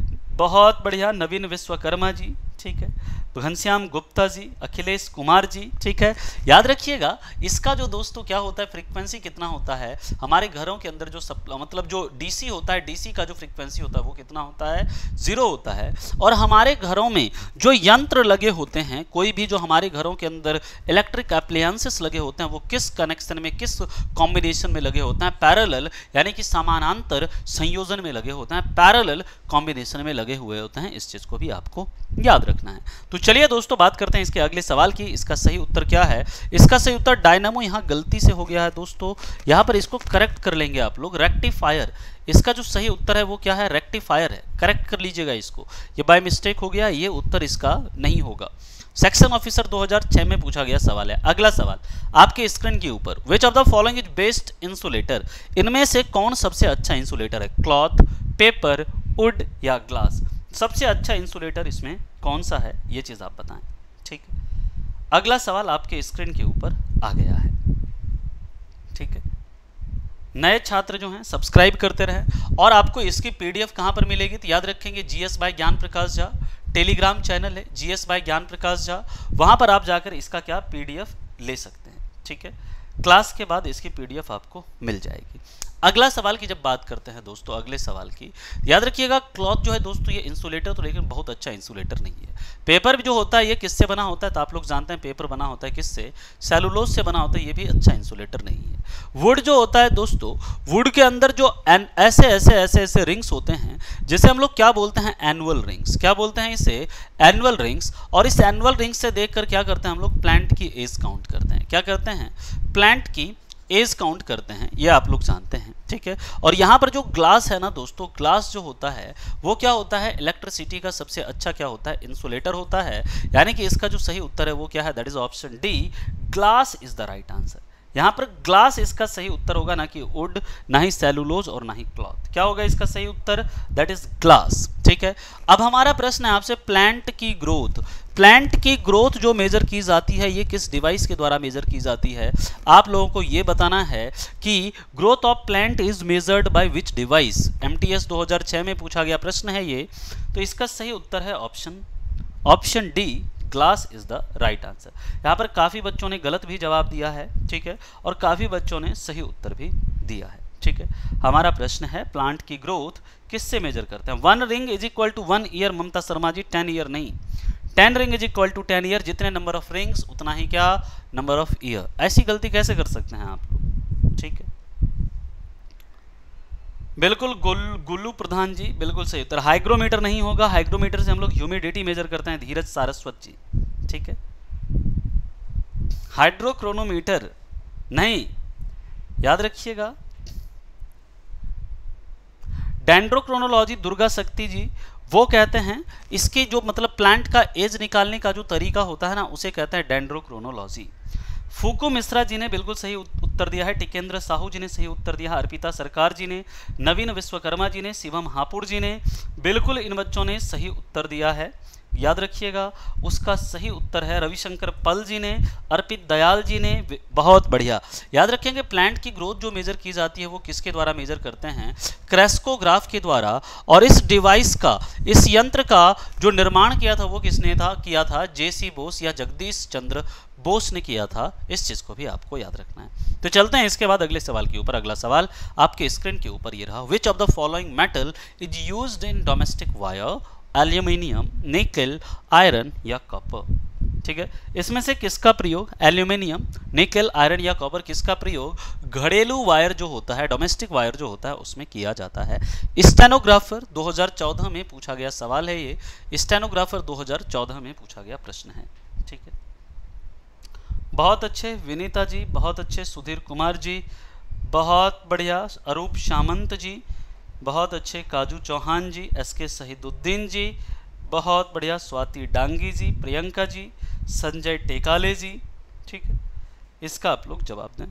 बहुत बढ़िया। नवीन विश्वकर्मा जी, ठीक है। घनश्याम गुप्ता जी, अखिलेश कुमार जी, ठीक है। याद रखिएगा इसका जो दोस्तों क्या होता है, फ्रीक्वेंसी कितना होता है हमारे घरों के अंदर जो मतलब जो डीसी होता है, डीसी का जो फ्रीक्वेंसी होता है वो कितना होता है, 0 होता है। और हमारे घरों में जो यंत्र लगे होते हैं, कोई भी जो हमारे घरों के अंदर इलेक्ट्रिक एप्लायंसेस लगे होते हैं वो किस कनेक्शन में, किस कॉम्बिनेशन में लगे होते हैं, पैरेलल यानी कि समानांतर संयोजन में लगे होते हैं, पैरेलल कॉम्बिनेशन में लगे हुए होते हैं। इस चीज को भी आपको याद रखना है। तो चलिए दोस्तों बात करते हैं इसके अगले सवाल की। इसका सही उत्तर क्या है, इसका सही उत्तर डायनामो, यहाँ गलती से हो गया है दोस्तों, यहाँ पर इसको करेक्ट कर लेंगे आप लोग, रेक्टिफायर। इसका जो सही उत्तर है वो क्या है, रेक्टिफायर है, करेक्ट कर लीजिएगा इसको, ये बाय मिस्टेक हो गया, ये उत्तर इसका नहीं होगा। सेक्शन ऑफिसर 2006 में पूछा गया सवाल है। अगला सवाल आपके स्क्रीन के ऊपर, which of the following is best insulator, इनमें से कौन सबसे अच्छा इंसुलेटर है, क्लॉथ, पेपर, वुड या ग्लास। सबसे अच्छा इंसुलेटर इसमें कौन सा है ये चीज आप बताएं, ठीक है। अगला सवाल आपके स्क्रीन के ऊपर आ गया है, ठीक है। नए छात्र जो हैं सब्सक्राइब करते रहें। और आपको इसकी पीडीएफ कहां पर मिलेगी, तो याद रखेंगे GS by Gyan Prakash Jha, Telegram channel है जीएस बाय ज्ञान प्रकाश झा, वहां पर आप जाकर इसका क्या पीडीएफ ले सकते हैं, ठीक है। क्लास के बाद इसकी पीडीएफ आपको मिल जाएगी। अगला सवाल की जब बात करते हैं दोस्तों, अगले सवाल की याद रखिएगा, क्लॉथ जो है दोस्तों ये इंसुलेटर तो लेकिन बहुत अच्छा इंसुलेटर नहीं है। पेपर भी जो होता है ये किससे बना होता है, तो आप लोग जानते हैं पेपर बना होता है किससे, सेलुलोज से बना होता है, ये भी अच्छा इंसुलेटर नहीं है। वुड जो होता है दोस्तों, वुड के अंदर जो ऐसे रिंग्स होते हैं जिसे हम लोग क्या बोलते हैं, एनुअल रिंग्स, क्या बोलते हैं इसे, एनुअल रिंग्स। और इस एनुअल रिंग्स से देखकर क्या करते हैं हम लोग, प्लांट की एज काउंट करते हैं, क्या करते हैं, प्लांट की एज काउंट करते हैं, ये आप लोग जानते हैं, ठीक है। और यहाँ पर जो ग्लास है ना दोस्तों, ग्लास जो होता है वो क्या होता है, इलेक्ट्रिसिटी का सबसे अच्छा क्या होता है, इंसुलेटर होता है। यानी कि इसका जो सही उत्तर है वो क्या है, that is option D, glass is the right answer. यहाँ पर ग्लास इसका सही उत्तर होगा, ना कि वुड, ना ही सेलुलोज और ना ही क्लॉथ। क्या होगा इसका सही उत्तर, दैट इज ग्लास, ठीक है। अब हमारा प्रश्न है आपसे, प्लांट की ग्रोथ, प्लांट की ग्रोथ जो मेजर की जाती है ये किस डिवाइस के द्वारा मेजर की जाती है। आप लोगों को ये बताना है कि growth of plant is measured by which device. MTS 2006 में पूछा गया प्रश्न है ये। तो इसका सही उत्तर है option D, glass is the right answer. यहाँ पर काफ़ी बच्चों ने गलत भी जवाब दिया है, ठीक है, और काफ़ी बच्चों ने सही उत्तर भी दिया है, ठीक है। हमारा प्रश्न है प्लांट की ग्रोथ किससे मेजर करते हैं। 1 ring is equal to 1 year, Mamta Sharma ji, 10 year नहीं, 10 ring is equal to 10 year. जितने नंबर ऑफ रिंग्स उतना ही क्या, नंबर ऑफ ईयर। ऐसी गलती कैसे कर सकते हैं आप लोग, ठीक है। बिल्कुल गुल्लू प्रधान जी, बिल्कुल सही उत्तर। हाइग्रोमीटर नहीं होगा, हाइग्रोमीटर से हम लोग ह्यूमिडिटी मेजर करते हैं, धीरज सारस्वत जी, ठीक है। हाइड्रोक्रोनोमीटर नहीं, याद रखिएगा। डेंड्रोक्रोनोलॉजी दुर्गा शक्ति जी, वो कहते हैं इसकी जो मतलब प्लांट का एज निकालने का जो तरीका होता है ना उसे कहते हैं डेंड्रोक्रोनोलॉजी। फूको मिश्रा जी ने बिल्कुल सही उत्तर दिया है, टिकेंद्र साहू जी ने सही उत्तर दिया, अर्पिता सरकार जी ने, नवीन विश्वकर्मा जी ने, शिवम हापुड़ जी ने, बिल्कुल इन बच्चों ने सही उत्तर दिया है। याद रखिएगा उसका सही उत्तर है रविशंकर पल जी ने, अर्पित दयाल जी ने, बहुत बढ़िया। याद रखेंगे प्लांट की ग्रोथ जो मेजर की जाती है वो किसके द्वारा मेजर करते हैं, क्रेस्कोग्राफ के द्वारा। और इस डिवाइस का, इस यंत्र का जो निर्माण किया था वो किसने किया था, जेसी बोस या जगदीश चंद्र बोस ने किया था। इस चीज को भी आपको याद रखना है। तो चलते हैं इसके बाद अगले सवाल के ऊपर। अगला सवाल आपके स्क्रीन के ऊपर ये रहा, which of the following metal is used in domestic wire aluminium, nickel, iron या कॉपर। ठीक है, इसमें से किसका प्रयोग, एल्यूमिनियम, निकल, आयरन या कॉपर, किसका प्रयोग घरेलू वायर जो होता है, डोमेस्टिक वायर जो होता है उसमें किया जाता है। स्टेनोग्राफर 2014 में पूछा गया सवाल है ये, स्टेनोग्राफर 2014 में पूछा गया प्रश्न है। ठीक है, बहुत अच्छे विनीता जी, बहुत अच्छे सुधीर कुमार जी, बहुत बढ़िया अरूप सामंत जी, बहुत अच्छे काजू चौहान जी, एसके शहीदुद्दीन जी, बहुत बढ़िया स्वाति डांगी जी, प्रियंका जी, संजय टेकाले जी। ठीक है, इसका आप लोग जवाब दें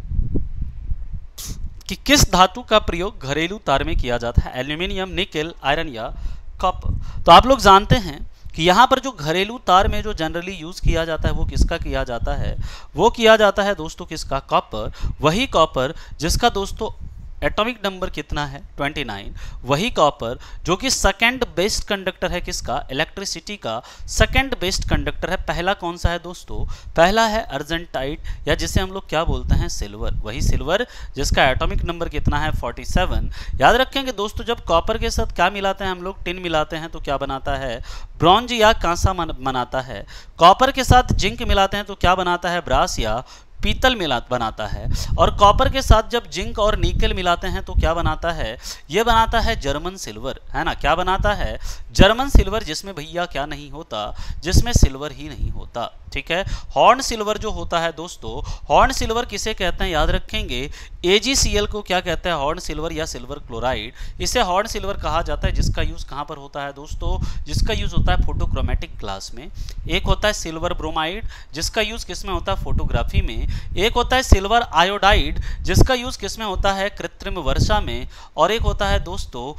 कि किस धातु का प्रयोग घरेलू तार में किया जाता है, एल्यूमिनियम, निकल, आयरन या कॉपर। तो आप लोग जानते हैं कि यहाँ पर जो घरेलू तार में जो जनरली यूज़ किया जाता है वो किसका किया जाता है, वो किया जाता है दोस्तों किसका, कॉपर। वही कॉपर जिसका दोस्तों एटॉमिक नंबर कितना है 29, वही कॉपर जो कि सेकंड बेस्ट कंडक्टर है किसका, इलेक्ट्रिसिटी का सेकंड बेस्ट कंडक्टर है। पहला कौन सा है दोस्तों, पहला है अर्जेंटाइट या जिसे हम लोग क्या बोलते हैं, सिल्वर। वही सिल्वर जिसका एटॉमिक नंबर कितना है 47। याद रखेंगे दोस्तों, जब कॉपर के साथ क्या मिलाते हैं हम लोग, टिन मिलाते हैं तो क्या बनाता है, ब्रॉन्ज या कांसा बनाता है। कॉपर के साथ जिंक मिलाते हैं तो क्या बनाता है, ब्रास या पीतल बनाता है। और कॉपर के साथ जब जिंक और निकल मिलाते हैं तो क्या बनाता है, ये बनाता है जर्मन सिल्वर, है ना। क्या बनाता है, जर्मन सिल्वर, जिसमें भैया क्या नहीं होता, जिसमें सिल्वर ही नहीं होता। ठीक है, हॉर्न सिल्वर जो होता है दोस्तों, हॉर्न सिल्वर किसे कहते हैं, याद रखेंगे AgCl को क्या कहते हैं, हॉर्न सिल्वर या सिल्वर क्लोराइड। इसे हॉर्न सिल्वर कहा जाता है, जिसका यूज कहाँ पर होता है दोस्तों, जिसका यूज होता है फोटोक्रोमेटिक ग्लास में। एक होता है सिल्वर ब्रोमाइड जिसका यूज किस में होता है, फोटोग्राफी में। एक होता है सिल्वर आयोडाइड जिसका यूज किस में होता है, कृत्रिम वर्षा में। और एक होता है दोस्तों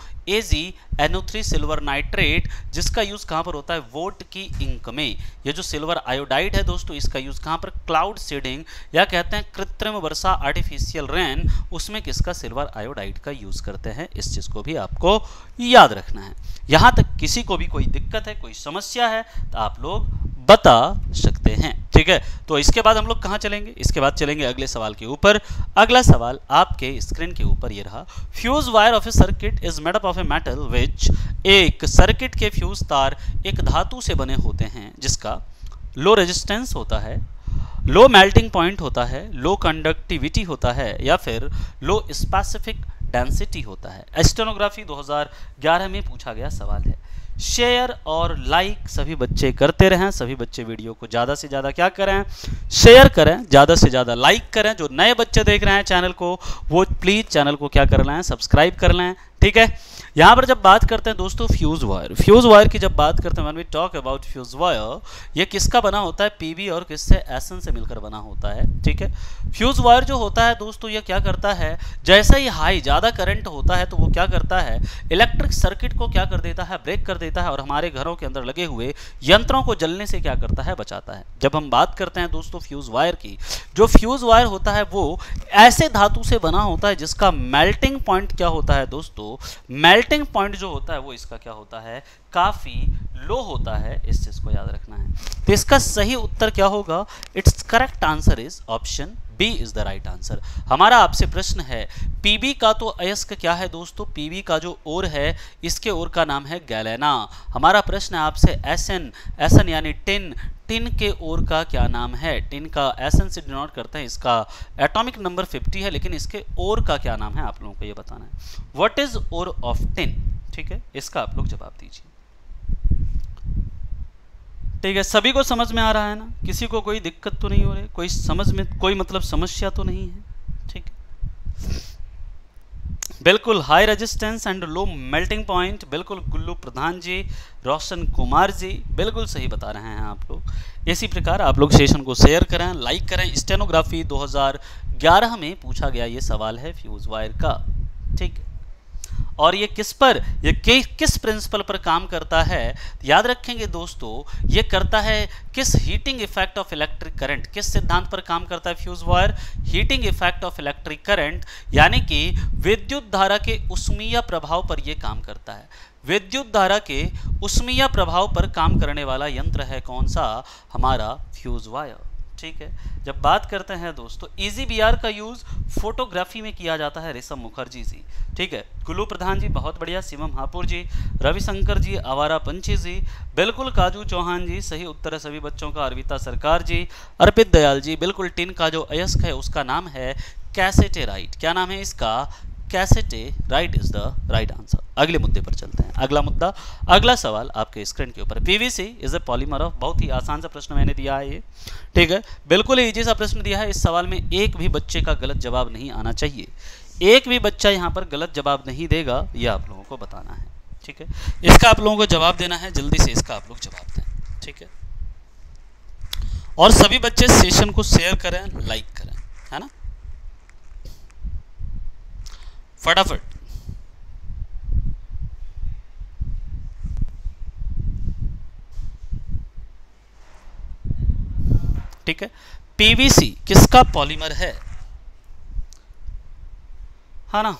AgNO3 सिल्वर नाइट्रेट जिसका यूज कहां पर होता है, वोट की इंक में। ये जो सिल्वर आयोडाइड है दोस्तों, इसका यूज कहां पर, क्लाउड सीडिंग या कहते हैं कृत्रिम वर्षा, आर्टिफिशियल रेन, उसमें किसका, सिल्वर आयोडाइड का यूज करते हैं। इस चीज को भी आपको याद रखना है। यहां तक किसी को भी कोई दिक्कत है, कोई समस्या है तो आप लोग बता सकते हैं। ठीक है, तो इसके बाद हम लोग कहां चलेंगे, इसके बाद चलेंगे अगले सवाल के ऊपर। अगला सवाल आपके स्क्रीन के ऊपर ये रहा, fuse wire of a circuit is made up of a metal which. एक सर्किट के फ्यूज तार एक धातु से बने होते हैं जिसका लो रेजिस्टेंस होता है, लो मेल्टिंग पॉइंट होता है, लो कंडक्टिविटी होता है या फिर लो स्पेसिफिक डेंसिटी होता है। स्टेनोग्राफी 2011 में पूछा गया सवाल है। शेयर और लाइक सभी बच्चे करते रहें, सभी बच्चे वीडियो को ज़्यादा से ज़्यादा क्या करें, शेयर करें, ज़्यादा से ज़्यादा लाइक करें। जो नए बच्चे देख रहे हैं चैनल को वो प्लीज़ चैनल को क्या कर लें, सब्सक्राइब कर लें। ठीक है, यहाँ पर जब बात करते हैं दोस्तों फ्यूज वायर की जब बात करते हैं, when we talk about fuse wire, ये किसका बना होता है, पीबी और किससे, एसन से मिलकर बना होता है। ठीक है, फ्यूज वायर जो होता है दोस्तों, ये क्या करता है, जैसे ही हाई ज़्यादा करंट होता है तो वो क्या करता है, इलेक्ट्रिक सर्किट को क्या कर देता है, ब्रेक कर देता है और हमारे घरों के अंदर लगे हुए यंत्रों को जलने से क्या करता है, बचाता है। जब हम बात करते हैं दोस्तों फ्यूज वायर की, जो फ्यूज वायर होता है वो ऐसे धातु से बना होता है जिसका मेल्टिंग पॉइंट क्या होता है दोस्तों, मेल्टिंग पॉइंट जो होता है वो इसका क्या होता है, काफी लो होता है। इस चीज को याद रखना है। तो इसका सही उत्तर क्या होगा, it's correct answer is option B is the right answer. हमारा आपसे प्रश्न है, पीबी का तो अयस्क क्या है दोस्तों, पीबी का जो ओर है इसके ओर का नाम है गैलेना। हमारा प्रश्न है आपसे, एसन यानी टिन के ओर का क्या नाम है, टिन का एसन से डिनोट करते हैं, इसका एटॉमिक नंबर 50 है, लेकिन इसके ओर का क्या नाम है आप लोगों को ये बताना है। What is ore of tin, ठीक है, इसका आप लोग जवाब दीजिए। ठीक है, सभी को समझ में आ रहा है ना, किसी को कोई दिक्कत तो नहीं हो रही, कोई समझ में कोई मतलब समस्या तो नहीं है। ठीक है, बिल्कुल high resistance and low melting point, बिल्कुल गुल्लू प्रधान जी, रोशन कुमार जी बिल्कुल सही बता रहे हैं आप लोग। इसी प्रकार आप लोग सेशन को शेयर करें, लाइक करें। स्टेनोग्राफी 2011 में पूछा गया ये सवाल है फ्यूज वायर का। ठीक है, और ये किस पर, ये किस प्रिंसिपल पर काम करता है, याद रखेंगे दोस्तों, ये करता है किस, heating effect of electric current. किस सिद्धांत पर काम करता है fuse wire, heating effect of electric current, यानी कि विद्युत धारा के उष्मीय प्रभाव पर यह काम करता है। विद्युत धारा के उष्मीय प्रभाव पर काम करने वाला यंत्र है कौन सा, हमारा फ्यूज वायर। ठीक है। जब बात करते हैं दोस्तों इजी बीआर का यूज फोटोग्राफी में किया जाता है, ऋषभ मुखर्जी जी, ठीक है। कुल्लू प्रधान जी बहुत बढ़िया, शिवम हापुर जी, रविशंकर जी, आवारा पंछी जी, बिल्कुल काजू चौहान जी, सही उत्तर है सभी बच्चों का, अर्पिता सरकार जी, अर्पित दयाल जी, बिल्कुल टिन का जो अयस्क है उसका नाम है कैसेटे राइट, क्या नाम है इसका, कैसेटे right is the right answer. अगले मुद्दे पर चलते हैं, अगला मुद्दा, अगला सवाल आपके स्क्रीन के ऊपर, PVC is a polymer of, बहुत ही आसान सा प्रश्न मैंने दिया है ये, ठीक है, बिल्कुल इजी सा प्रश्न दिया है। इस सवाल में एक भी बच्चे का गलत जवाब नहीं आना चाहिए, एक भी बच्चा यहाँ पर गलत जवाब नहीं देगा, ये आप लोगों को बताना है, ठीक है। इसका आप लोगों को जवाब देना है, जल्दी से इसका आप लोग जवाब दें, ठीक है। और सभी बच्चे सेशन को शेयर करें, लाइक करें, है ना, फटाफट। ठीक है, पीवीसी किसका पॉलीमर है ना,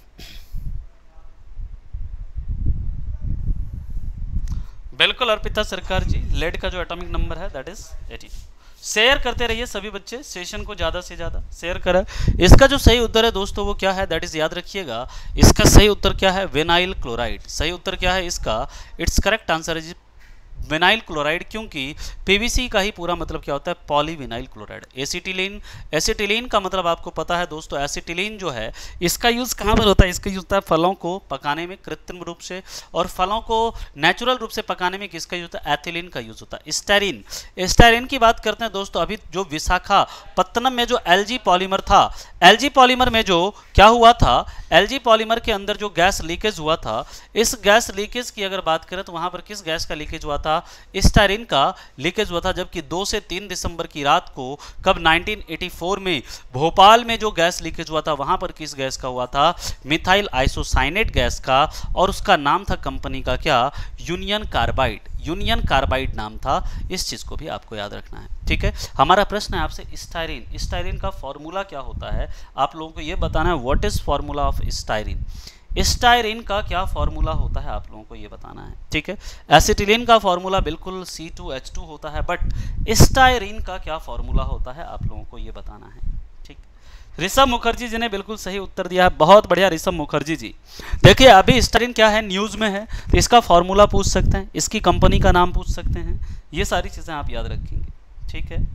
बिल्कुल अर्पिता सरकार जी, लेड का जो एटॉमिक नंबर है दैट इज 18। शेयर करते रहिए सभी बच्चे, सेशन को ज़्यादा से ज़्यादा शेयर करें। इसका जो सही उत्तर है दोस्तों वो क्या है, दैट इज याद रखिएगा, इसका सही उत्तर क्या है, विनाइल क्लोराइड। सही उत्तर क्या है इसका, it's correct answer is vinyl chloride, क्योंकि पीवीसी का ही पूरा मतलब क्या होता है, पॉलीविनाइल क्लोराइड। एसिटिलीन, एसिटिलीन का मतलब आपको पता है दोस्तों, एसिटिलीन जो है इसका यूज़ कहाँ पर होता है, इसका यूज़ होता है फलों को पकाने में कृत्रिम रूप से, और फलों को नेचुरल रूप से पकाने में किसका यूज़ होता है, एथिलीन का यूज़ होता है। स्टाइरिन, स्टाइरिन की बात करते हैं दोस्तों, अभी जो विशाखापत्तनम में जो एलजी पॉलीमर था, एलजी पॉलीमर में जो क्या हुआ था, एलजी पॉलीमर के अंदर जो गैस लीकेज हुआ था, इस गैस लीकेज की अगर बात करें तो वहां पर किस गैस का लीकेज हुआ था, स्टाइरिन का लीकेज हुआ था। जबकि 2 से 3 दिसंबर की रात को, कब 1984 में भोपाल में जो गैस लीकेज हुआ था वहां पर किस गैस का हुआ था, मिथाइल आइसोसाइनेट गैस का, और उसका नाम था कंपनी का क्या, यूनियन कार्बाइड, यूनियन कार्बाइड नाम था। इस चीज को भी आपको याद रखना है, ठीक है। हमारा प्रश्न है आपसे, स्टाइरिन, स्टाइरिन का फॉर्मूला क्या होता है, आप लोगों को यह बताना है, what is formula of styrene, styrene का क्या फॉर्मूला होता है आप लोगों को ये बताना है, ठीक है। एसिटिलीन का फॉर्मूला बिल्कुल C2H2 होता है, बट स्टाइरिन का क्या फॉर्मूला होता है आप लोगों को ये बताना है, ठीक। ऋषभ मुखर्जी जी ने बिल्कुल सही उत्तर दिया है, बहुत बढ़िया ऋषभ मुखर्जी जी। देखिए अभी स्टाइरिन क्या है, न्यूज में है, तो इसका फॉर्मूला पूछ सकते हैं, इसकी कंपनी का नाम पूछ सकते हैं, ये सारी चीजें आप याद रखेंगे, ठीक है।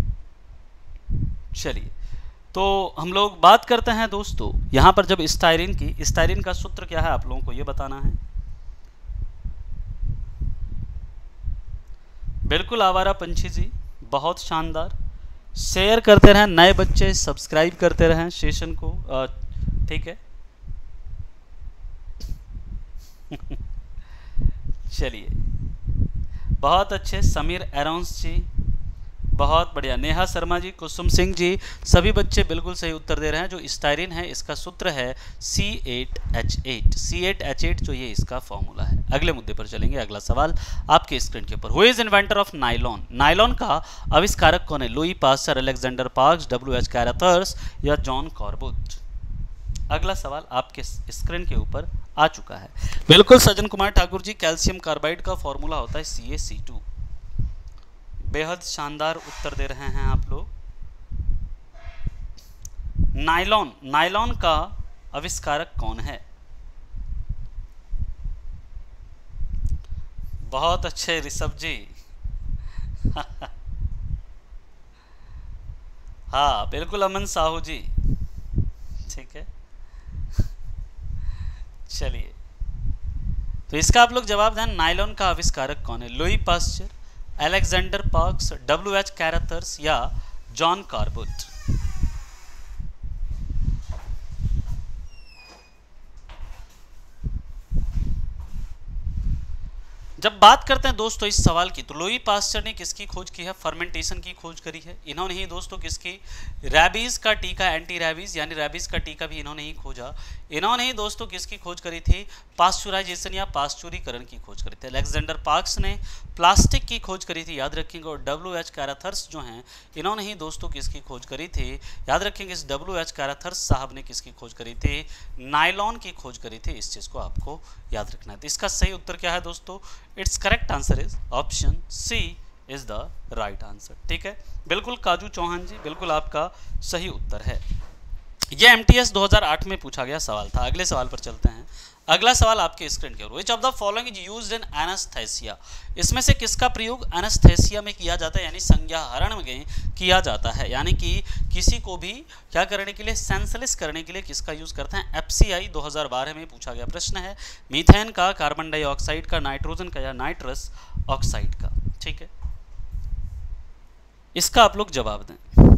चलिए तो हम लोग बात करते हैं दोस्तों यहां पर जब स्टाइरिन की, स्टाइरिन का सूत्र क्या है आप लोगों को ये बताना है। बिल्कुल आवारा पंछी जी, बहुत शानदार, शेयर करते रहें, नए बच्चे सब्सक्राइब करते रहें सेशन को, ठीक है। चलिए बहुत अच्छे, समीर एरोन्स जी बहुत बढ़िया, नेहा शर्मा जी, कुसुम सिंह जी, सभी बच्चे बिल्कुल सही उत्तर दे रहे हैं। जो स्टाइरिन है इसका सूत्र है C8H8, C8H8 जो ये इसका फॉर्मूला है। अगले मुद्दे पर चलेंगे, अगला सवाल आपके स्क्रीन के ऊपर, who is inventor of nylon, nylon का आविष्कारक कौन है, Louis Pasteur, Alexander Parkes, W.H. Carothers या जॉन कॉर्बुट। अगला सवाल आपके स्क्रीन के ऊपर आ चुका है, बिल्कुल सज्जन कुमार ठाकुर जी, कैल्शियम कार्बाइड का फॉर्मूला होता है CaC2। बेहद शानदार उत्तर दे रहे हैं आप लोग। नाइलॉन, नाइलॉन का आविष्कारक कौन है, बहुत अच्छे ऋषभ जी। हाँ बिल्कुल अमन साहू जी, ठीक है। चलिए तो इसका आप लोग जवाब दें, नाइलॉन का आविष्कारक कौन है, Louis Pasteur, Alexander Parkes, W.H. Carothers या जॉन कॉर्बुट। जब बात करते हैं दोस्तों इस सवाल की, तो लुई पास्चर ने किसकी खोज की है, फर्मेंटेशन की खोज करी है। इन्होंने ही दोस्तों किसकी, रैबीज का टीका, एंटी रैबीज यानी रैबीज का टीका भी इन्होंने ही खोजा। इन्होंने ही दोस्तों किसकी खोज करी थी, पास्चुराइजेशन या पास्चुरीकरण की खोज करी थी। अलेक्जेंडर पार्क्स ने प्लास्टिक की खोज करी थी, याद रखेंगे। और W.H. कैराथर्स जो हैं इन्होंने ही दोस्तों किसकी खोज करी थी, याद रखेंगे। इस W.H. कैराथर्स साहब ने किसकी खोज करी थी, नाइलॉन की खोज करी थी। इस चीज को आपको याद रखना है। तो इसका सही उत्तर क्या है दोस्तों, it's correct answer is option C, is the right answer. ठीक है, बिल्कुल काजू चौहान जी, बिल्कुल आपका सही उत्तर है। ये एमटीएस 2008 में पूछा गया सवाल था। अगले सवाल पर चलते हैं। अगला सवाल आपके स्क्रीन के ऊपर, which of the following is used in anaesthesia, इसमें से किसका प्रयोग एनास्थेसिया में किया जाता है, यानी संज्ञाहरण में किया जाता है, यानी कि किसी को भी क्या करने के लिए, सेंसलेस करने के लिए किसका यूज करते हैं, एफसीआई 2012 में पूछा गया प्रश्न है। मीथेन का, कार्बन डाइऑक्साइड का, नाइट्रोजन का या नाइट्रस ऑक्साइड का। ठीक है, इसका आप लोग जवाब दें।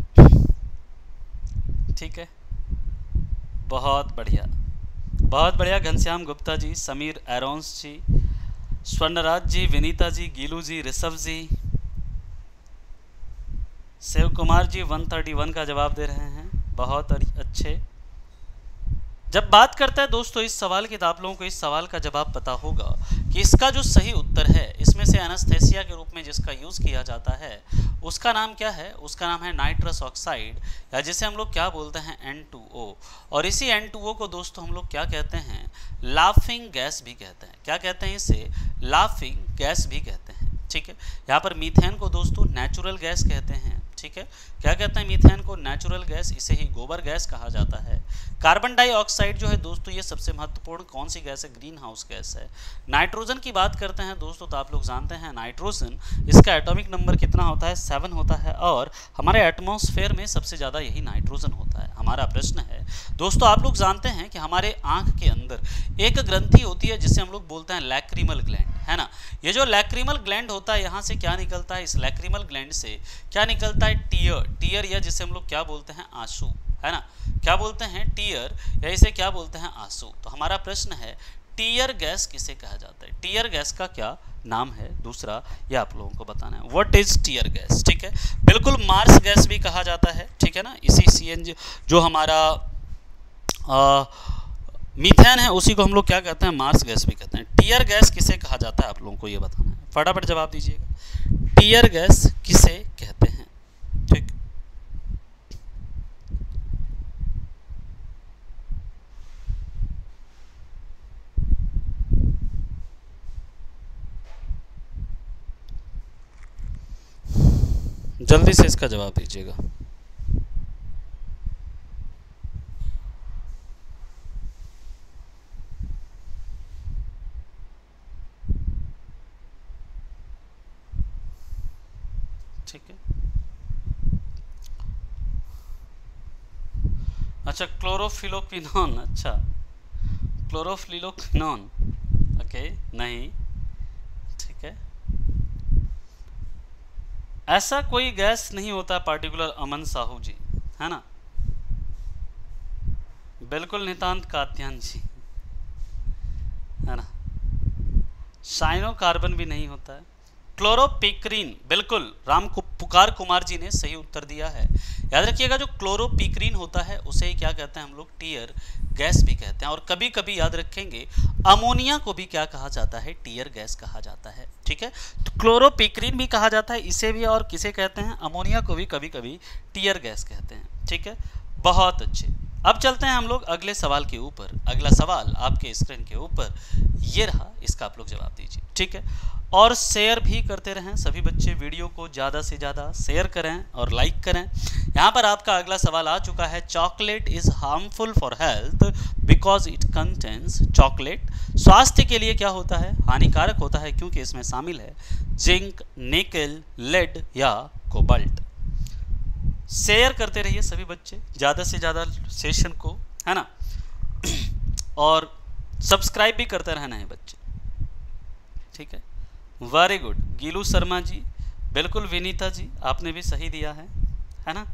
ठीक है, बहुत बढ़िया, बहुत बढ़िया। घनश्याम गुप्ता जी, समीर एरोन्स जी, स्वर्णराज जी, विनीता जी, गीलू जी, ऋषभ जी, शिव कुमार जी 131 का जवाब दे रहे हैं, बहुत अच्छे। जब बात करता है दोस्तों इस सवाल की, तो आप लोगों को इस सवाल का जवाब पता होगा कि इसका जो सही उत्तर है, इसमें से एनास्थेसिया के रूप में जिसका यूज़ किया जाता है उसका नाम क्या है, उसका नाम है नाइट्रस ऑक्साइड, या जिसे हम लोग क्या बोलते हैं, N2O। और इसी N2O को दोस्तों हम लोग क्या कहते हैं, लाफिंग गैस भी कहते हैं। क्या कहते हैं इसे, लाफिंग गैस भी कहते हैं। ठीक है, यहाँ पर मीथेन को दोस्तों नेचुरल गैस कहते हैं। ठीक है, क्या कहते हैं मीथेन को, नेचुरल गैस, इसे ही गोबर गैस कहा जाता है। कार्बन डाइऑक्साइड जो है दोस्तों, ये सबसे महत्वपूर्ण कौन सी गैस है, ग्रीन हाउस गैस है। नाइट्रोजन की बात करते हैं दोस्तों, तो आप लोग जानते हैं नाइट्रोजन, इसका एटॉमिक नंबर कितना होता है, 7 होता है, और हमारे एटमॉस्फेयर में सबसे ज़्यादा यही नाइट्रोजन होता है। हमारा प्रश्न है दोस्तों, आप लोग जानते हैं कि हमारे आँख के अंदर एक ग्रंथि होती है जिसे हम लोग बोलते हैं लैक्रिमल ग्लैंड, है ना। ये जो लैक्रिमल ग्लैंड होता है, यहाँ से क्या निकलता है, इस लैक्रिमल ग्लैंड से क्या निकलता है, टीयर, या जिसे हम लोग क्या बोलते हैं, आंसू, है ना। क्या बोलते हैं, टीयर, या इसे क्या बोलते हैं, आंसू। तो हमारा प्रश्न है टीयर गैस किसे कहा जाता है, टीयर गैस का क्या नाम है, दूसरा ये आप लोगों को बताना है, व्हाट इज टीयर गैस। ठीक है, बिल्कुल मार्स गैस भी कहा जाता है। ठीक है ना, इसी CNG जो हमारा मीथेन है उसी को हम लोग क्या कहते हैं, मार्स गैस भी कहते हैं। टीयर गैस किसे कहा जाता है, आप लोगों को ये बताना है, फटाफट जवाब दीजिएगा, टीयर गैस किसे कहते हैं। ठीक, जल्दी से इसका जवाब दीजिएगा। ठीक है, अच्छा, क्लोरोफिलोक्विनोन, अच्छा क्लोरोफ्लोरोक्विनोन, ओके, नहीं। ठीक है, ऐसा कोई गैस नहीं होता पार्टिकुलर, अमन साहू जी, है ना, बिल्कुल नितांत कात्यायन जी, है ना। साइनोकार्बन भी नहीं होता है। क्लोरोपिक्रीन, बिल्कुल पुकार कुमार जी ने सही उत्तर दिया है। याद रखिएगा, जो क्लोरोपिक्रीन होता है उसे ही क्या कहते हैं हम लोग, टीयर गैस भी कहते हैं। और कभी कभी याद रखेंगे अमोनिया को भी क्या कहा जाता है, टीयर गैस कहा जाता है। ठीक है, तो क्लोरोपिक्रीन भी कहा जाता है इसे भी, और किसे कहते हैं, अमोनिया को भी कभी कभी टीयर गैस कहते हैं। ठीक है, बहुत अच्छे। अब चलते हैं हम लोग अगले सवाल के ऊपर। अगला सवाल आपके स्क्रीन के ऊपर ये रहा, इसका आप लोग जवाब दीजिए। ठीक है, और शेयर भी करते रहें सभी बच्चे, वीडियो को ज़्यादा से ज़्यादा शेयर करें और लाइक करें। यहाँ पर आपका अगला सवाल आ चुका है, chocolate is harmful for health because it contains, chocolate स्वास्थ्य के लिए क्या होता है, हानिकारक होता है क्योंकि इसमें शामिल है जिंक, निकल, लेड या कोबाल्ट। शेयर करते रहिए सभी बच्चे, ज़्यादा से ज़्यादा सेशन को, है ना, और सब्सक्राइब भी करते रहना है बच्चे। ठीक है, वेरी गुड गीलू शर्मा जी, बिल्कुल विनीता जी आपने भी सही दिया है ना।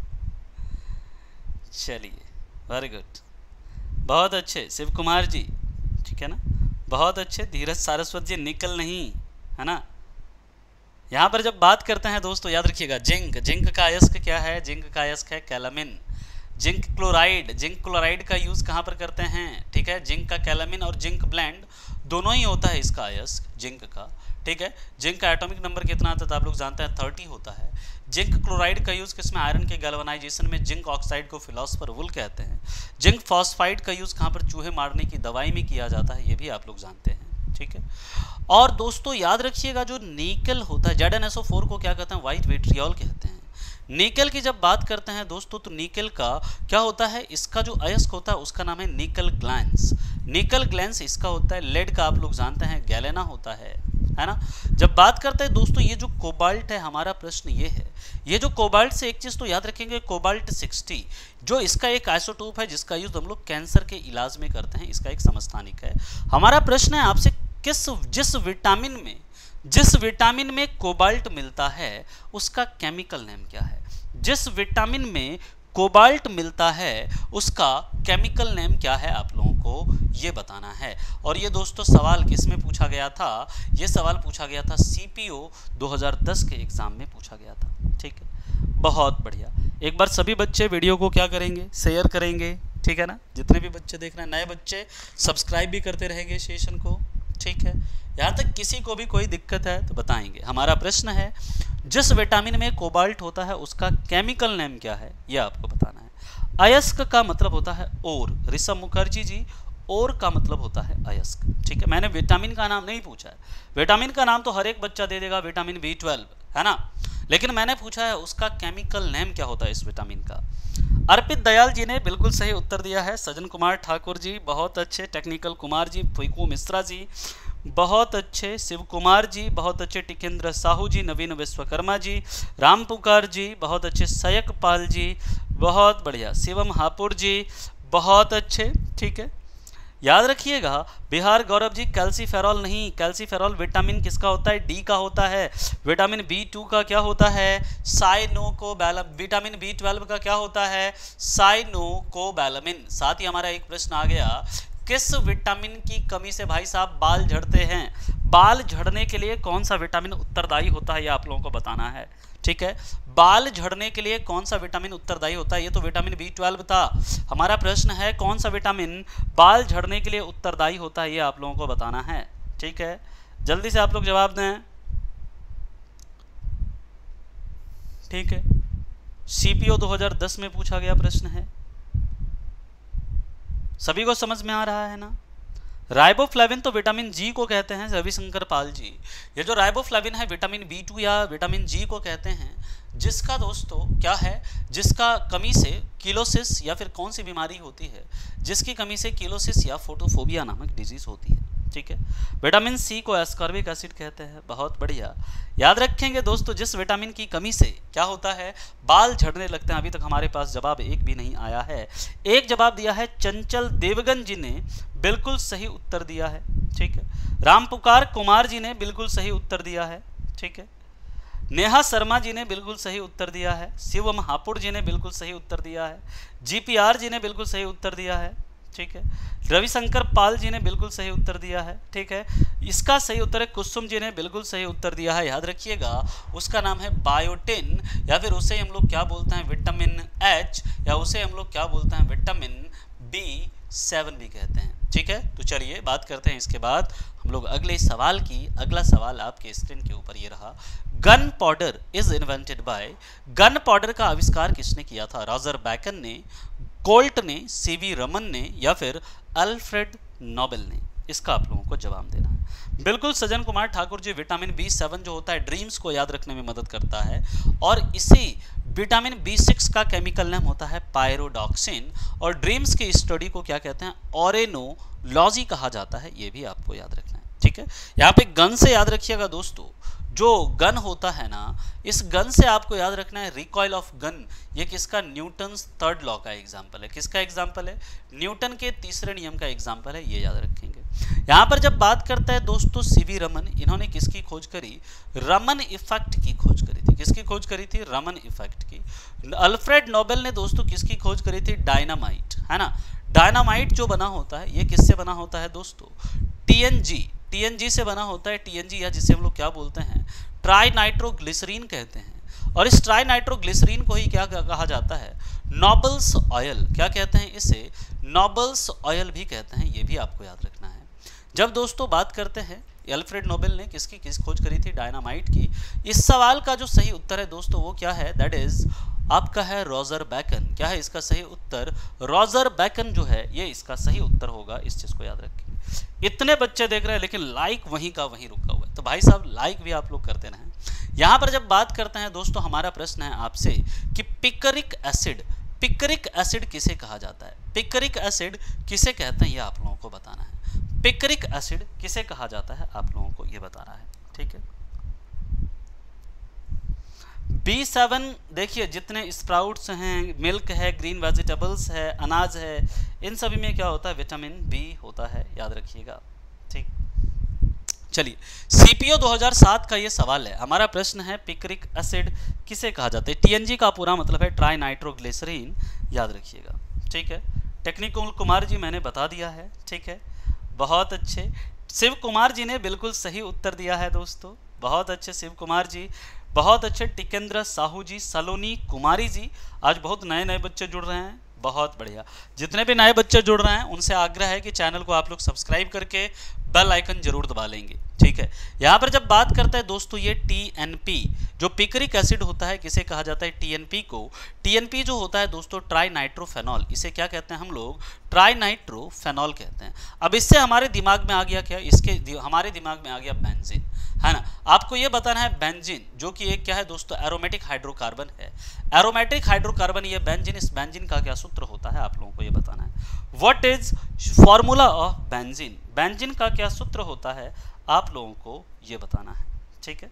चलिए, वेरी गुड, बहुत अच्छे शिव कुमार जी, ठीक है ना, बहुत अच्छे। धीरज सारस्वत जी, निकल नहीं, है ना। यहाँ पर जब बात करते हैं दोस्तों याद रखिएगा, जिंक का अयस्क क्या है, जिंक का अयस्क है कैलामिन। जिंक क्लोराइड का यूज़ कहाँ पर करते हैं, ठीक है, जिंक का कैलामिन और जिंक ब्लेंड दोनों ही होता है इसका अयस्क जिंक का। ठीक है, जिंक का एटॉमिक नंबर कितना आता है तो आप लोग जानते हैं 30 होता है। जिंक क्लोराइड का यूज़ किसमें, आयरन के गैल्वेनाइजेशन में, जिंक ऑक्साइड को फिलॉसफर वुल कहते हैं। जिंक फॉस्फाइड का यूज़ कहाँ पर, चूहे मारने की दवाई में किया जाता है, ये भी आप लोग जानते हैं। ठीक है। और दोस्तों याद रखिएगा जो निकल होता है ZnSO4 को क्या कहते हैं, व्हाइट विट्रियोल कहते हैं। निकल की जब बात करते हैं दोस्तों तो निकल का क्या होता है, इसका जो अयस्क होता है उसका नाम है निकल ग्लैंस। निकल ग्लैंस इसका होता है। लेड का आप लोग जानते हैं गैलेना होता है ना। जब बात करते हैं दोस्तों ये जो कोबाल्ट है, हमारा प्रश्न ये है, ये जो कोबाल्ट से एक चीज तो याद रखेंगे, कोबाल्ट 60 जो इसका एक आइसोटोप है जिसका यूज हम लोग कैंसर के इलाज में करते हैं, इसका एक समस्थानिक है। हमारा प्रश्न है आपसे, जिस विटामिन में कोबाल्ट मिलता है उसका केमिकल नेम क्या है। जिस विटामिन में कोबाल्ट मिलता है उसका केमिकल नेम क्या है, आप लोगों को ये बताना है। और ये दोस्तों सवाल किस में पूछा गया था, ये सवाल पूछा गया था CPO 2010 के एग्जाम में पूछा गया था। ठीक है, बहुत बढ़िया। एक बार सभी बच्चे वीडियो को क्या करेंगे, शेयर करेंगे, ठीक है ना। जितने भी बच्चे देख रहे हैं, नए बच्चे सब्सक्राइब भी करते रहेंगे सेशन को, ठीक है। यहाँ तक किसी को भी कोई दिक्कत है तो बताएंगे। हमारा प्रश्न है जिस विटामिन में कोबाल्ट होता है उसका केमिकल नेम क्या है, ये आपको बताना है। अयस्क का मतलब होता है ओर, ऋषभ मुखर्जी जी, ओर का मतलब होता है अयस्क। ठीक है, मैंने विटामिन का नाम नहीं पूछा है। विटामिन का नाम तो हर एक बच्चा दे देगा, विटामिन B12 है ना, लेकिन मैंने पूछा है उसका केमिकल नेम क्या होता है इस विटामिन का। अर्पित दयाल जी ने बिल्कुल सही उत्तर दिया है। सज्जन कुमार ठाकुर जी बहुत अच्छे, टेक्निकल कुमार जी, फुइकू मिश्रा जी बहुत अच्छे, शिव कुमार जी बहुत अच्छे, टिकेंद्र साहू जी, नवीन विश्वकर्मा जी, राम पुकार जी बहुत अच्छे, सयक पाल जी बहुत बढ़िया, शिवम हापुड़ जी बहुत अच्छे। ठीक है, याद रखिएगा बिहार गौरव जी, कैल्सीफेरॉल नहीं, कैल्सीफेरॉल विटामिन किसका होता है, डी का होता है। विटामिन B2 का क्या होता है, साइनोकोबैलामिन। विटामिन B12 का क्या होता है, साइनोकोबैलामिन। साथ ही हमारा एक प्रश्न आ गया, किस विटामिन की कमी से भाई साहब बाल झड़ते हैं। बाल झड़ने के लिए कौन सा विटामिन उत्तरदायी होता है, ये आप लोगों को बताना है। ठीक है, बाल झड़ने के लिए कौन सा विटामिन उत्तरदायी होता है, ये तो विटामिन B12 था। हमारा प्रश्न है कौन सा विटामिन बाल झड़ने के लिए उत्तरदायी होता है, ये आप लोगों को बताना है। ठीक है, जल्दी से आप लोग जवाब दें। ठीक है, CPO 2010 में पूछा गया प्रश्न है, सभी को समझ में आ रहा है ना। राइबोफ्लेविन तो विटामिन जी को कहते हैं, रविशंकर पाल जी। ये जो राइबोफ्लेविन है विटामिन B2 या विटामिन जी को कहते हैं, जिसका दोस्तों क्या है, जिसका कमी से किलोसिस या फिर कौन सी बीमारी होती है, जिसकी कमी से किलोसिस या फोटोफोबिया नामक डिजीज होती है। ठीक है, विटामिन सी को एस्कॉर्बिक एसिड कहते हैं। बहुत बढ़िया, याद रखेंगे दोस्तों, जिस विटामिन की कमी से क्या होता है, बाल झड़ने लगते हैं। अभी तक हमारे पास जवाब एक भी नहीं आया है। एक जवाब दिया है चंचल देवगन जी ने, बिल्कुल सही उत्तर दिया है। ठीक है, राम पुकार कुमार जी ने बिल्कुल सही उत्तर दिया है। ठीक है, नेहा शर्मा जी ने बिल्कुल सही उत्तर दिया है। शिवम हापुड़ जी ने बिल्कुल सही उत्तर दिया है। GPR जी ने बिल्कुल सही उत्तर दिया है। ठीक है, रविशंकर पाल जी ने बिल्कुल सही उत्तर दिया है। ठीक है, इसका सही उत्तर है कुसुम जी ने बिल्कुल सही उत्तर दिया है। याद रखिएगा उसका नाम है बायोटिन, या फिर उसे हम लोग क्या बोलते हैं, विटामिन H, या उसे हम लोग क्या बोलते हैं, विटामिन B7 भी कहते हैं। ठीक है, तो चलिए बात करते हैं इसके बाद हम लोग अगले सवाल की। अगला सवाल आपके स्क्रीन के ऊपर ये रहा, gunpowder is invented by. Gunpowder का आविष्कार किसने किया था, रॉजर बैकन ने, कोल्ट ने, CV रमन ने, या फिर अल्फ्रेड नोबेल ने। इसका आप लोगों को जवाब देना है। बिल्कुल सज्जन कुमार ठाकुर जी, विटामिन B7 जो होता है ड्रीम्स को याद रखने में मदद करता है, और इसी विटामिन B6 का केमिकल नेम होता है पायरोडॉक्सिन, और ड्रीम्स की स्टडी को क्या कहते हैं, ऑरेनोलॉजी कहा जाता है। ये भी आपको याद रखना है। ठीक है, यहाँ पे गन से याद रखिएगा दोस्तों, जो गन होता है ना, इस गन से आपको याद रखना है रिकॉइल ऑफ गन। ये किसका, न्यूटन्स थर्ड लॉ का एग्जाम्पल है। किसका एग्जाम्पल है, न्यूटन के तीसरे नियम का एग्जाम्पल है, ये याद रखेंगे। यहाँ पर जब बात करता है दोस्तों CV रमन, इन्होंने किसकी खोज करी, रमन इफेक्ट की खोज करी थी। किसकी खोज करी थी, रमन इफेक्ट की। अल्फ्रेड नोबेल ने दोस्तों किसकी खोज करी थी, डायनामाइट, है ना। डायनामाइट जो बना होता है ये किससे बना होता है दोस्तों, TNG से बना होता है। TNG या जिसे हम लोग क्या बोलते हैं, ट्राई नाइट्रोग्लिसरीन कहते हैं। और इस ट्राई नाइट्रोग्लिसरीन को ही क्या कहा जाता है, नोबल्स ऑयल। क्या कहते हैं इसे, नोबल्स ऑयल भी कहते हैं। ये भी आपको याद रखना है। जब दोस्तों बात करते हैं अल्फ्रेड नोबेल ने किस खोज करी थी, डायनामाइट की। इस सवाल का जो सही उत्तर है दोस्तों वो क्या है, दैट इज आपका है रॉजर बैकन। क्या है इसका सही उत्तर? रॉजर बैकन जो है ये इसका सही उत्तर होगा, इस चीज को याद रखेंगे। इतने बच्चे देख रहे हैं लेकिन लाइक वहीं का वहीं रुका हुआ है, तो भाई साहब लाइक भी आप लोग करते रहें। यहां पर जब बात करते हैं दोस्तों, हमारा प्रश्न है आपसे कि पिकरिक एसिड किसे कहा जाता है? पिकरिक एसिड किसे कहते हैं ये आप लोगों को बताना है। पिकरिक एसिड किसे कहा जाता है आप लोगों को ये बताना है, ठीक है। B7 देखिए, जितने स्प्राउट्स हैं, मिल्क है, ग्रीन वेजिटेबल्स है, अनाज है, इन सभी में क्या होता है? विटामिन बी होता है, याद रखिएगा, ठीक। चलिए, CPO 2007 का ये सवाल है। हमारा प्रश्न है पिकरिक एसिड किसे कहा जाता है? TNG का पूरा मतलब है ट्राई नाइट्रोग्लिसरीन, याद रखिएगा, ठीक है। टेक्निकल कुमार जी मैंने बता दिया है, ठीक है, बहुत अच्छे। शिव कुमार जी ने बिल्कुल सही उत्तर दिया है दोस्तों, बहुत अच्छे शिव कुमार जी, बहुत अच्छे। टिकेंद्र साहू जी, सलोनी कुमारी जी, आज बहुत नए नए बच्चे जुड़ रहे हैं, बहुत बढ़िया। जितने भी नए बच्चे जुड़ रहे हैं उनसे आग्रह है कि चैनल को आप लोग सब्सक्राइब करके बेल आइकन जरूर दबा लेंगे, ठीक है। यहाँ पर जब बात करते हैं दोस्तों, ये TNP जो पिकरिक एसिड होता है किसे कहा जाता है? TNP को। TNP जो होता है दोस्तों ट्राई नाइट्रोफेनॉल, इसे क्या कहते हैं हम लोग? ट्राई नाइट्रोफेनॉल कहते हैं। अब इससे हमारे दिमाग में आ गया क्या? हमारे दिमाग में आ गया बेंजीन, है ना। आपको ये बताना है बेंजीन जो कि एक क्या है दोस्तों? एरोमेटिक हाइड्रोकार्बन है। एरोमेटिक हाइड्रोकार्बन ये बेंजीन, इस बेंजीन का क्या सूत्र होता है आप लोगों को ये बताना है। What is formula of benzene? Benzene का क्या सूत्र होता है आप लोगों को ये बताना है, ठीक है।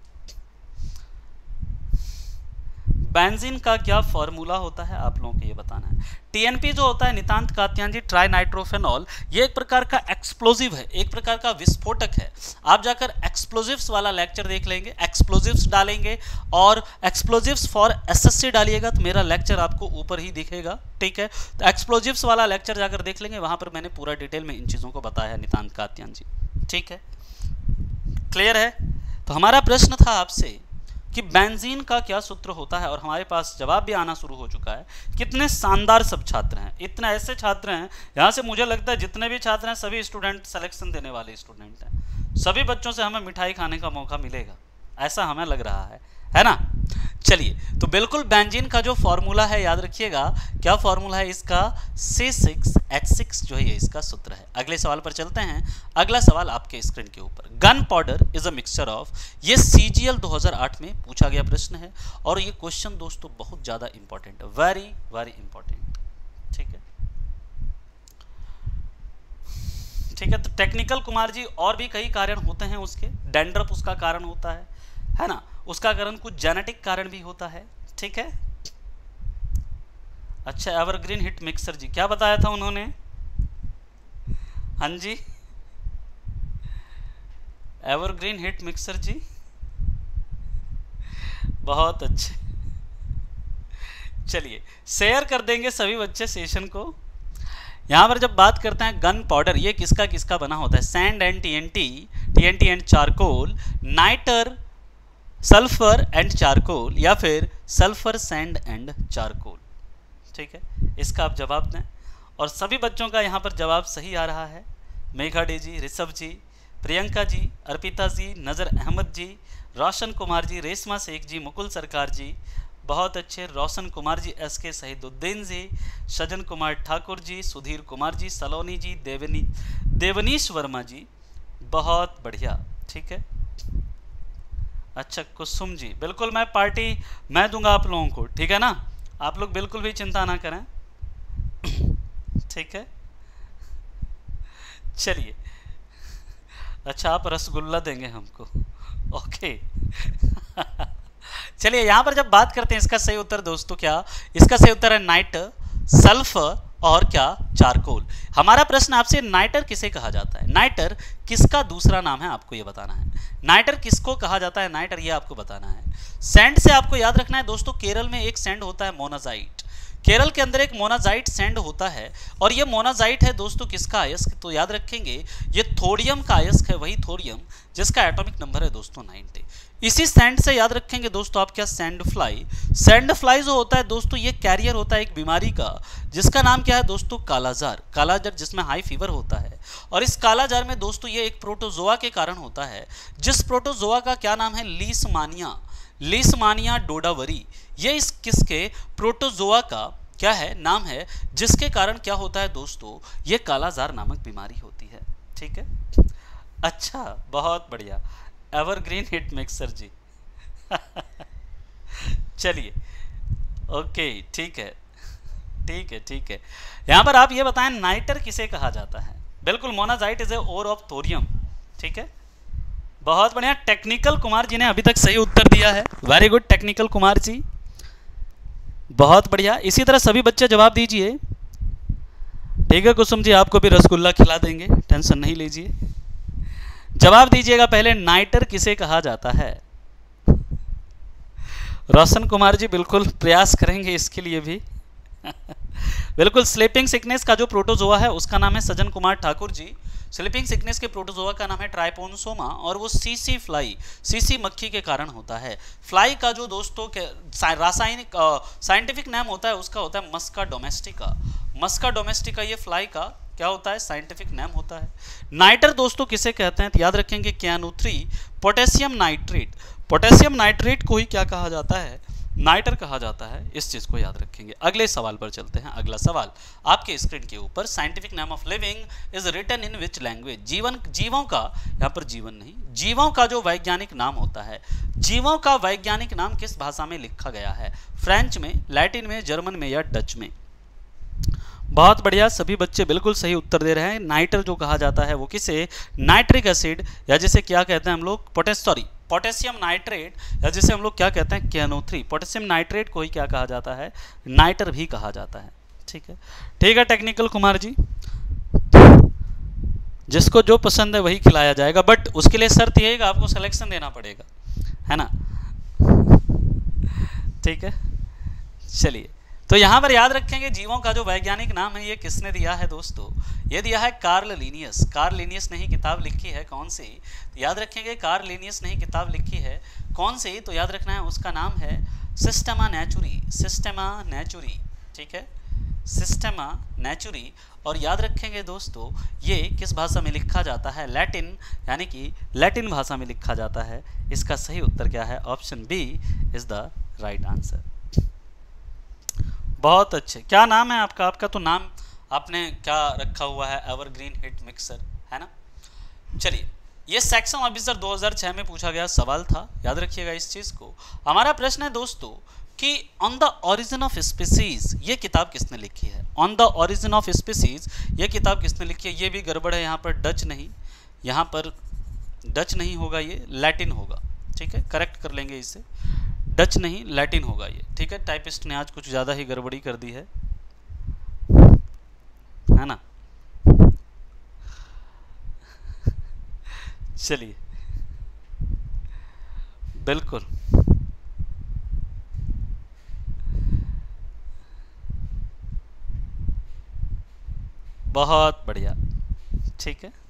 बेंजीन का क्या फॉर्मूला होता है आप लोगों को ये बताना है। TNP जो होता है नितांत कात्यायन जी, ट्राई नाइट्रोफेनॉल, ये एक प्रकार का एक्सप्लोजिव है, एक प्रकार का विस्फोटक है। आप जाकर एक्सप्लोजिव्स वाला लेक्चर देख लेंगे, एक्सप्लोजिव्स डालेंगे और एक्सप्लोजिव्स फॉर SSC डालिएगा तो मेरा लेक्चर आपको ऊपर ही दिखेगा, ठीक है। तो एक्सप्लोजिव्स वाला लेक्चर जाकर देख लेंगे, वहां पर मैंने पूरा डिटेल में इन चीज़ों को बताया है नितांत कात्यायन जी, ठीक है, क्लियर है। तो हमारा प्रश्न था आपसे कि बेंजीन का क्या सूत्र होता है, और हमारे पास जवाब भी आना शुरू हो चुका है। कितने शानदार सब छात्र हैं, इतने ऐसे छात्र हैं, यहाँ से मुझे लगता है जितने भी छात्र हैं सभी स्टूडेंट सिलेक्शन देने वाले स्टूडेंट हैं। सभी बच्चों से हमें मिठाई खाने का मौका मिलेगा, ऐसा हमें लग रहा है ना। चलिए, तो बिल्कुल बेंजीन का जो फॉर्मूला है याद रखिएगा, क्या फॉर्मूला है इसका? C6H6 जो है ये इसका सूत्र है। अगले सवाल पर चलते हैं। अगला सवाल आपके स्क्रीन के ऊपर, gunpowder is a mixture of, ये CGL 2008 में पूछा गया प्रश्न है, और ये क्वेश्चन दोस्तों बहुत ज्यादा इंपॉर्टेंट है, वेरी वेरी इंपॉर्टेंट, ठीक है, ठीक है। तो टेक्निकल कुमार जी, और भी कई कारण होते हैं उसके, डेंड्रफ उसका कारण होता है ना, उसका कारण कुछ जेनेटिक कारण भी होता है, ठीक है। अच्छा, एवरग्रीन हिट मिक्सर जी, क्या बताया था उन्होंने? हाँ जी, एवरग्रीन हिट मिक्सर जी, बहुत अच्छे। चलिए, शेयर कर देंगे सभी बच्चे सेशन को। यहां पर जब बात करते हैं गन पाउडर, ये किसका किसका बना होता है? Sand and TNT and charcoal, nitre sulphur and charcoal, या फिर सल्फर सैंड एंड चारकोल, ठीक है। इसका आप जवाब दें, और सभी बच्चों का यहाँ पर जवाब सही आ रहा है। मेघा डे जी, ऋषभ जी, प्रियंका जी, अर्पिता जी, नज़र अहमद जी, रोशन कुमार जी, रेशमा शेख जी, मुकुल सरकार जी, बहुत अच्छे। रोशन कुमार जी, SK शहीदुद्दीन जी, सजन कुमार ठाकुर जी, सुधीर कुमार जी, सलोनी जी, देवनीश वर्मा जी, बहुत बढ़िया, ठीक है। अच्छा, कुसुम जी, बिल्कुल मैं पार्टी मैं दूंगा आप लोगों को, ठीक है ना, आप लोग बिल्कुल भी चिंता ना करें, ठीक है। चलिए, अच्छा आप रसगुल्ला देंगे हमको, ओके। चलिए, यहां पर जब बात करते हैं इसका सही उत्तर दोस्तों, क्या इसका सही उत्तर है? नाइटर, सल्फर और क्या? चारकोल। हमारा प्रश्न आपसे, नाइटर किसे कहा जाता है? नाइटर किसका दूसरा नाम है आपको ये बताना है। नाइटर किसको कहा जाता है? नाइटर ये आपको बताना है। सैंड से आपको याद रखना है दोस्तों, केरल में एक सैंड होता है मोनाजाइट, केरल के अंदर एक मोनाजाइट सैंड होता है, और ये मोनाजाइट है दोस्तों किसका अयस्क? तो याद रखेंगे ये थोरियम का अयस्क है, वही थोरियम जिसका एटॉमिक नंबर है दोस्तों 90। इसी सैंड से याद रखेंगे दोस्तों आप क्या? सैंड फ्लाई जो होता है दोस्तों, ये कैरियर होता है एक बीमारी का, जिसका नाम क्या है दोस्तों? कालाजार, जिसमें हाई फीवर होता है। और इस कालाजार में दोस्तों ये एक प्रोटोजोआ के कारण होता है, जिस प्रोटोजोआ का क्या नाम है? लीशमानिया। लीशमानिया डोडावरी, ये इस किसके प्रोटोजोआ का क्या है, नाम है, जिसके कारण क्या होता है दोस्तों, ये कालाजार नामक बीमारी होती है। ठीक है, अच्छा, बहुत बढ़िया, एवरग्रीन हिट मिक्सर जी। चलिए, ओके, ठीक है, ठीक है, ठीक है। यहां पर आप ये बताएं नाइटर किसे कहा जाता है। बिल्कुल, monazite is a ore of thorium. ठीक है, बहुत बढ़िया, टेक्निकल कुमार जी ने अभी तक सही उत्तर दिया है। Very good technical Kumar ji, बहुत बढ़िया। इसी तरह सभी बच्चे जवाब दीजिए। ठीक है कुसुम जी, आपको भी रसगुल्ला खिला देंगे, टेंशन नहीं लीजिए। जवाब दीजिएगा पहले, नाइटर किसे कहा जाता है। रोशन कुमार जी बिल्कुल प्रयास करेंगे इसके लिए भी। बिल्कुल, स्लीपिंग सिकनेस का जो प्रोटोजोआ है उसका नाम है सज्जन कुमार ठाकुर जी। स्लीपिंग सिकनेस के प्रोटोजोआ का नाम है ट्राइपोनसोमा और वो सीसी फ्लाई, सीसी मक्खी के कारण होता है। फ्लाई का जो दोस्तों रासायनिक साइंटिफिक नाम होता है उसका होता है मस्का डोमेस्टिका। मस्का डोमेस्टिका ये फ्लाई का क्या होता है, साइंटिफिक नाम होता है। नाइटर दोस्तों किसे कहते हैं, तो याद रखेंगे KNO3 potassium nitrate. Potassium nitrate को ही क्या कहा जाता है, नाइटर कहा जाता है। इस चीज को याद रखेंगे। अगले सवाल पर चलते हैं। अगला सवाल आपके स्क्रीन के ऊपर, scientific name of living is written in which language. जीवन, जीवों का, यहाँ पर जीवन नहीं, जीवों का जो वैज्ञानिक नाम होता है, जीवों का वैज्ञानिक नाम किस भाषा में लिखा गया है, फ्रेंच में, लैटिन में, जर्मन में या डच में। बहुत बढ़िया, सभी बच्चे बिल्कुल सही उत्तर दे रहे हैं। नाइटर जो कहा जाता है वो किसे, नाइट्रिक एसिड, या जिसे क्या कहते हैं हम लोग, पोटेशियम नाइट्रेट, या जिसे हम लोग क्या कहते हैं KNO3। पोटेशियम नाइट्रेट को ही क्या कहा जाता है, नाइटर भी कहा जाता है। ठीक है, ठीक है टेक्निकल कुमार जी, जिसको जो पसंद है वही खिलाया जाएगा, बट उसके लिए शर्त यही है आपको सिलेक्शन देना पड़ेगा, है ना। ठीक है, चलिए, तो यहां पर याद रखेंगे जीवों का जो वैज्ञानिक नाम है ये किसने दिया है दोस्तों, ये दिया है कार्ल लिनियस। कार्ल लिनियस ने ही किताब लिखी है, कौन सी, तो याद रखेंगे कार्ल लिनियस ने ही किताब लिखी है, कौन सी, तो याद रखना है उसका नाम है सिस्टेमा नेचुरी। सिस्टेमा नेचुरी, ठीक है, सिस्टेमा नेचुरी। और याद रखेंगे दोस्तों ये किस भाषा में लिखा जाता है, लैटिन, यानी कि लैटिन भाषा में लिखा जाता है। इसका सही उत्तर क्या है, option B is the right answer. बहुत अच्छे, क्या नाम है आपका, आपका तो नाम आपने क्या रखा हुआ है, एवरग्रीन हिट मिक्सर, है ना। चलिए, ये सेक्शन ऑफिसर 2006 में पूछा गया सवाल था, याद रखिएगा इस चीज को। हमारा प्रश्न है दोस्तों कि on the origin of species ये किताब किसने लिखी है। On the origin of species ये किताब किसने लिखी है, ये भी गड़बड़ है, यहाँ पर डच नहीं, यहाँ पर डच नहीं होगा, ये लैटिन होगा। ठीक है, करेक्ट कर लेंगे इसे, डच नहीं लैटिन होगा ये। ठीक है, टाइपिस्ट ने आज कुछ ज़्यादा ही गड़बड़ी कर दी है ना। चलिए, बिल्कुल, बहुत बढ़िया, ठीक है।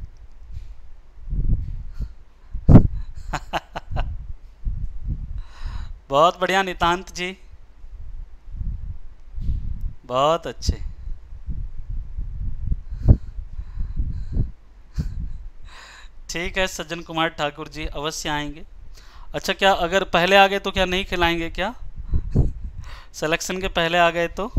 बहुत बढ़िया नितांत जी, बहुत अच्छे। ठीक है सज्जन कुमार ठाकुर जी, अवश्य आएंगे। अच्छा, क्या अगर पहले आ गए तो क्या नहीं खिलाएंगे क्या, सिलेक्शन के पहले आ गए तो।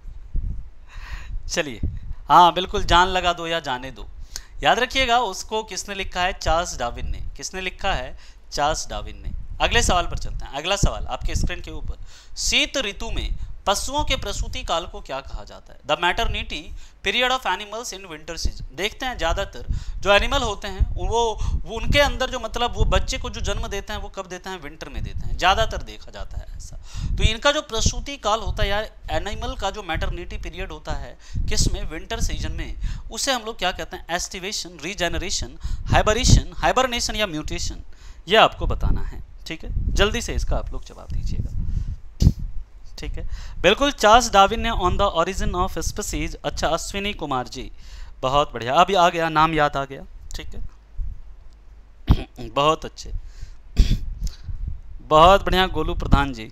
चलिए, हाँ बिल्कुल, जान लगा दो या जाने दो। याद रखिएगा उसको किसने लिखा है, चार्ल्स डार्विन ने। किसने लिखा है, चार्ल्स डार्विन ने। अगले सवाल पर चलते हैं। अगला सवाल आपके स्क्रीन के ऊपर, शीत ऋतु में पशुओं के प्रसूति काल को क्या कहा जाता है, the maternity period of animals in winter season. देखते हैं ज़्यादातर जो एनिमल होते हैं वो उनके अंदर जो मतलब वो बच्चे को जो जन्म देते हैं वो कब देते हैं, विंटर में देते हैं, ज़्यादातर देखा जाता है ऐसा। तो इनका जो प्रसूति काल होता है यार, एनिमल का जो मैटरनिटी पीरियड होता है किस में, विंटर सीजन में, उसे हम लोग क्या कहते हैं, एस्टिवेशन, रीजेनरेशन, हाइबरनेशन या म्यूटेशन, ये आपको बताना है। ठीक है, जल्दी से इसका आप लोग जवाब दीजिएगा। ठीक है, बिल्कुल, चार्ल्स डार्विन ने on the origin of species. अच्छा, अश्विनी कुमार जी, बहुत बढ़िया, अभी आ गया, नाम याद आ गया। ठीक है, बहुत अच्छे, बहुत बढ़िया गोलू प्रधान जी।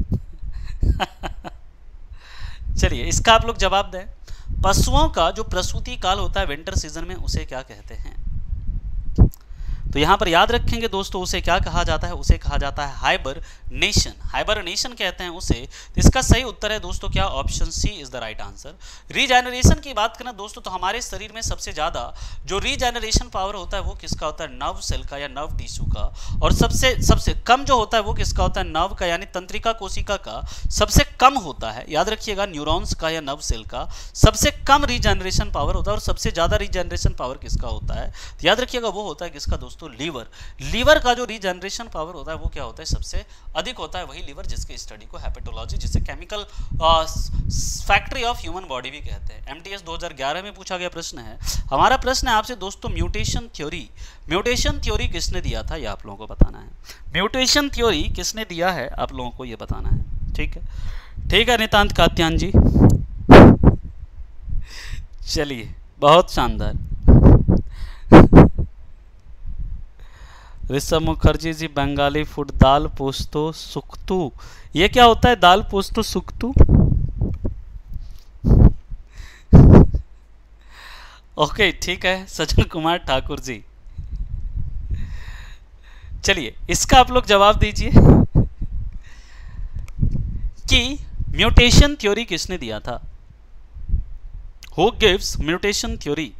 चलिए, इसका आप लोग जवाब दें। पशुओं का जो प्रसूति काल होता है विंटर सीजन में, उसे क्या कहते हैं। तो यहाँ पर याद रखेंगे दोस्तों, उसे क्या कहा जाता है, उसे कहा जाता है हाइबरनेशन। हाइबरनेशन कहते हैं उसे। तो इसका सही उत्तर है दोस्तों क्या, option C is the right answer. Regeneration की बात करें दोस्तों, तो हमारे शरीर में सबसे ज्यादा जो रीजेनरेशन पावर होता है वो किसका होता है, नर्व सेल का या नर्व टिश्यू का। और सबसे कम जो होता है वो किसका होता है, नर्व का यानी तंत्रिका कोशिका का सबसे कम होता है। याद रखिएगा, न्यूरॉन्स का या नर्व सेल का सबसे कम रीजेनरेशन पावर होता है। और सबसे ज्यादा रीजेनरेशन पावर किसका होता है, तो याद रखिएगा वो होता है किसका दोस्तों, लीवर। लीवर का जो रीजेनरेशन पावर होता है वो क्या होता है, सबसे अधिक होता है। वही लीवर जिसके स्टडी को हेपेटोलॉजी, जिसे chemical factory of human body भी कहते हैं। एमटीएस 2011 में पूछा गया प्रश्न है। हमारा प्रश्न है आपसे दोस्तों, म्यूटेशन थ्योरी। म्यूटेशन थ्योरी किसने दिया था, ये आप लोगों को बताना है। म्यूटेशन थ्योरी किसने दिया है, आप लोगों को ये बताना है। ठीक है, ठीक है नितांत कात्यान जी, चलिए बहुत शानदार। ऋषभ मुखर्जी जी, बंगाली फूड, दाल पोस्तो सुक्तू, ये क्या होता है, दाल पोस्तो सुक्तू? ओके ठीक है, सज्जन कुमार ठाकुर जी, चलिए इसका आप लोग जवाब दीजिए कि म्यूटेशन थ्योरी किसने दिया था। Who gives mutation theory?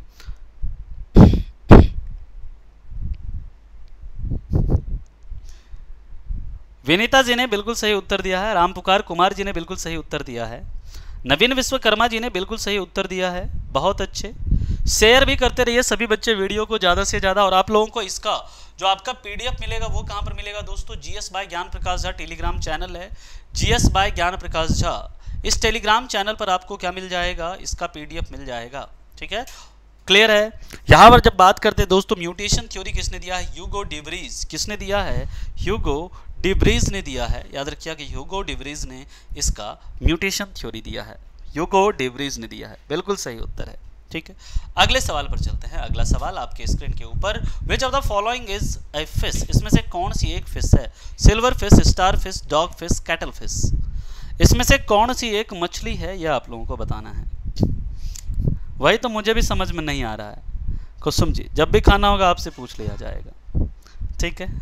Vinita ji ने बिल्कुल सही उत्तर दिया है। रामपुकार कुमार जी ने बिल्कुल सही उत्तर दिया है। नवीन विश्वकर्मा जी ने बिल्कुल सही उत्तर दिया है। बहुत अच्छे, शेयर भी करते रहिए सभी बच्चे वीडियो को ज़्यादा से ज़्यादा। और आप लोगों को इसका जो आपका पीडीएफ मिलेगा वो कहाँ पर मिलेगा दोस्तों, GS by Gyan Prakash Jha Telegram channel है, जीएस बाय ज्ञान प्रकाश झा। इस टेलीग्राम चैनल पर आपको क्या मिल जाएगा, इसका पीडीएफ मिल जाएगा। ठीक है, क्लियर है। यहाँ पर जब बात करते हैं दोस्तों, म्यूटेशन थ्योरी किसने दिया है, ह्यूगो डिब्रीज। किसने दिया है, ह्यूगो डिब्रीज ने दिया है। याद रखिएगा कि ह्यूगो डिब्रीज ने इसका म्यूटेशन थ्योरी दिया है, ह्यूगो डिब्रीज ने दिया है। बिल्कुल सही उत्तर है। ठीक है, अगले सवाल पर चलते हैं। अगला सवाल आपके स्क्रीन के ऊपर, which of the following is a fish. इसमें से कौन सी एक फिश है, silverfish, starfish, dogfish, cuttlefish. इसमें से कौन सी एक मछली है, यह आप लोगों को बताना है। वही तो मुझे भी समझ में नहीं आ रहा है। कुसुम जी, जब भी खाना होगा आपसे पूछ लिया जाएगा। ठीक है,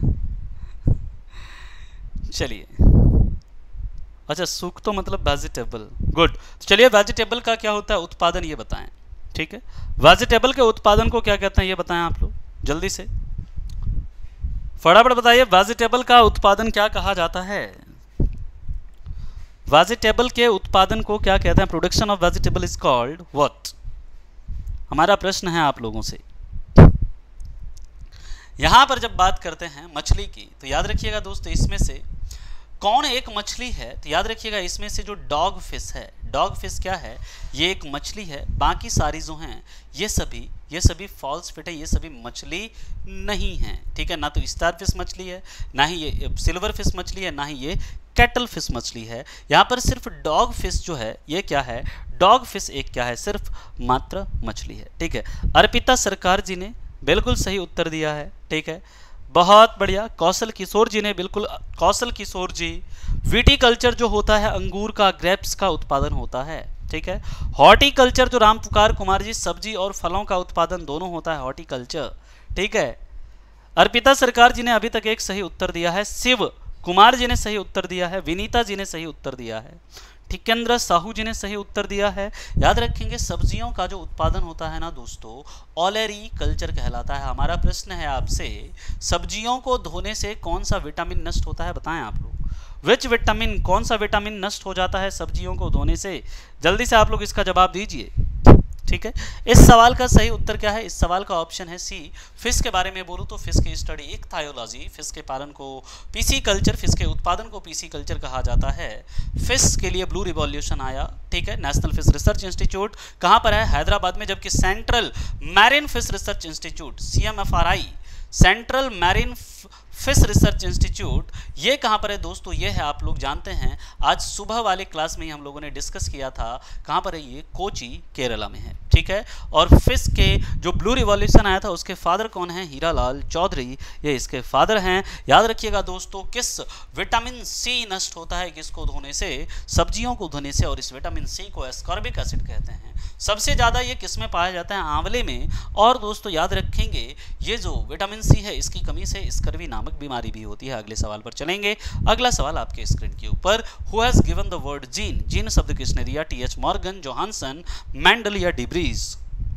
चलिए। अच्छा, सूख तो मतलब वेजिटेबल, गुड। तो चलिए, वेजिटेबल का क्या होता है उत्पादन, ये बताएं। ठीक है, वेजिटेबल के उत्पादन को क्या कहते हैं, ये बताएं आप लोग जल्दी से, फटाफट बताइए। वेजिटेबल का उत्पादन क्या कहा जाता है, वेजिटेबल के उत्पादन को क्या कहते हैं। Production of vegetable is called what. हमारा प्रश्न है आप लोगों से। यहां पर जब बात करते हैं मछली की, तो याद रखिएगा दोस्तों, इसमें से कौन एक मछली है, तो याद रखिएगा इसमें से जो डॉग फिश है, डॉग फिश क्या है, ये एक मछली है। बाकी सारी जो हैं ये सभी फॉल्स फिट है, ये सभी मछली नहीं है। ठीक है, ना तो स्टार फिश मछली है, ना ही ये सिल्वर फिश मछली है, ना ही ये कैटल फिश मछली है। यहाँ पर सिर्फ डॉग फिश जो है, ये क्या है, डॉग फिश एक क्या है, सिर्फ मात्र मछली है। ठीक है, अर्पिता सरकार जी ने बिल्कुल सही उत्तर दिया है। ठीक है, बहुत बढ़िया। कौशल किशोर जी ने बिल्कुल, कौशल किशोर जी, विटीकल्चर जो होता है अंगूर का, ग्रेप्स का उत्पादन होता है। ठीक है, हॉर्टिकल्चर जो रामपुकार कुमार जी, सब्जी और फलों का उत्पादन दोनों होता है, हॉर्टिकल्चर। ठीक है, अर्पिता सरकार जी ने अभी तक एक सही उत्तर दिया है। शिव कुमार जी ने सही उत्तर दिया है। विनीता जी ने सही उत्तर दिया है। ठिकेंद्र साहू जी ने सही उत्तर दिया है। याद रखेंगे सब्जियों का जो उत्पादन होता है ना दोस्तों, ऑलेरी कल्चर कहलाता है। हमारा प्रश्न है आपसे, सब्जियों को धोने से कौन सा विटामिन नष्ट होता है, बताएं आप लोग। विच विटामिन, कौन सा विटामिन नष्ट हो जाता है सब्जियों को धोने से, जल्दी से आप लोग इसका जवाब दीजिए। ठीक है, इस सवाल का सही उत्तर क्या है, इस सवाल का ऑप्शन है सी। फिश के बारे में बोलूं तो फिश की स्टडी इक्थायोलॉजी, फिश के पालन को पीसी कल्चर, फिश के उत्पादन को पीसी कल्चर कहा जाता है। फिश के लिए ब्लू रिवॉल्यूशन आया। ठीक है, नेशनल फिश रिसर्च इंस्टीट्यूट कहां पर है, हैदराबाद में। जबकि Central Marine Fish Research Institute, CMFRI, Central Marine Fish Research Institute, ये कहाँ पर है दोस्तों, ये है, आप लोग जानते हैं, आज सुबह वाले क्लास में ही हम लोगों ने डिस्कस किया था। कहाँ पर है ये, कोची केरला में है। ठीक है, और फिश के जो ब्लू रिवॉल्यूशन आया था उसके फादर कौन है, हीरालाल चौधरी, ये इसके फादर हैं। याद रखिएगा दोस्तों, किस विटामिन सी नष्ट होता है किसको धोने से, सब्जियों को धोने से, और इस विटामिन सी को एस्कॉर्बिक एसिड कहते हैं। सबसे ज़्यादा ये किस में पाया जाता है, आंवले में। और दोस्तों याद रखेंगे ये जो विटामिन सी है इसकी कमी से स्कर्वी नामक बीमारी भी होती है। अगले सवाल पर चलेंगे। अगला सवाल आपके स्क्रीन के ऊपर, who has given the word gene, gene शब्द किसने दिया? टीएच मॉर्गन, जोहानसन, मेंडल या डिब्रीज?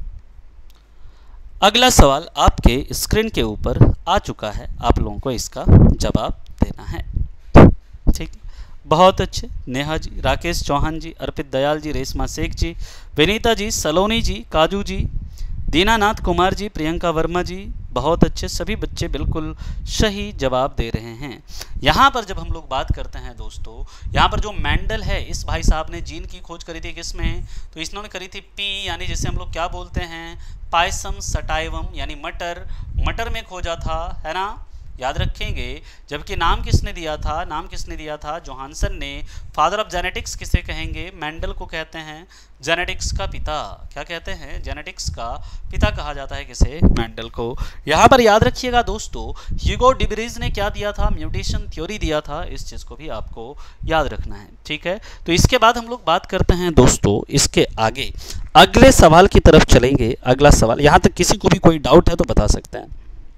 अगला सवाल आपके स्क्रीन के ऊपर आ चुका है, आप लोगों को इसका जवाब देना है। ठीक, बहुत अच्छे। नेहा जी, राकेश चौहान जी, अर्पित दयाल जी, रेशमा शेख जी, विनीता जी, सलोनी जी, काजू जी, दीनानाथ कुमार जी, प्रियंका वर्मा जी, बहुत अच्छे। सभी बच्चे बिल्कुल सही जवाब दे रहे हैं। यहाँ पर जब हम लोग बात करते हैं दोस्तों, यहाँ पर जो मेंडल है, इस भाई साहब ने जीन की खोज करी थी किसमें? तो इन्होंने करी थी पी, यानी जिसे हम लोग क्या बोलते हैं, पायसम सटाइवम, यानी मटर, मटर में खोजा था, है ना, याद रखेंगे। जबकि नाम किसने दिया था? नाम किसने दिया था? जोहानसन ने। फादर ऑफ जेनेटिक्स किसे कहेंगे? मेंडल को कहते हैं जेनेटिक्स का पिता। क्या कहते हैं? जेनेटिक्स का पिता कहा जाता है किसे? मेंडल को। यहाँ पर याद रखिएगा दोस्तों, ह्यूगो डिब्रीज ने क्या दिया था? म्यूटेशन थ्योरी दिया था। इस चीज़ को भी आपको याद रखना है, ठीक है। तो इसके बाद हम लोग बात करते हैं दोस्तों, इसके आगे अगले सवाल की तरफ चलेंगे। अगला सवाल, यहाँ तक किसी को भी कोई डाउट है तो बता सकते हैं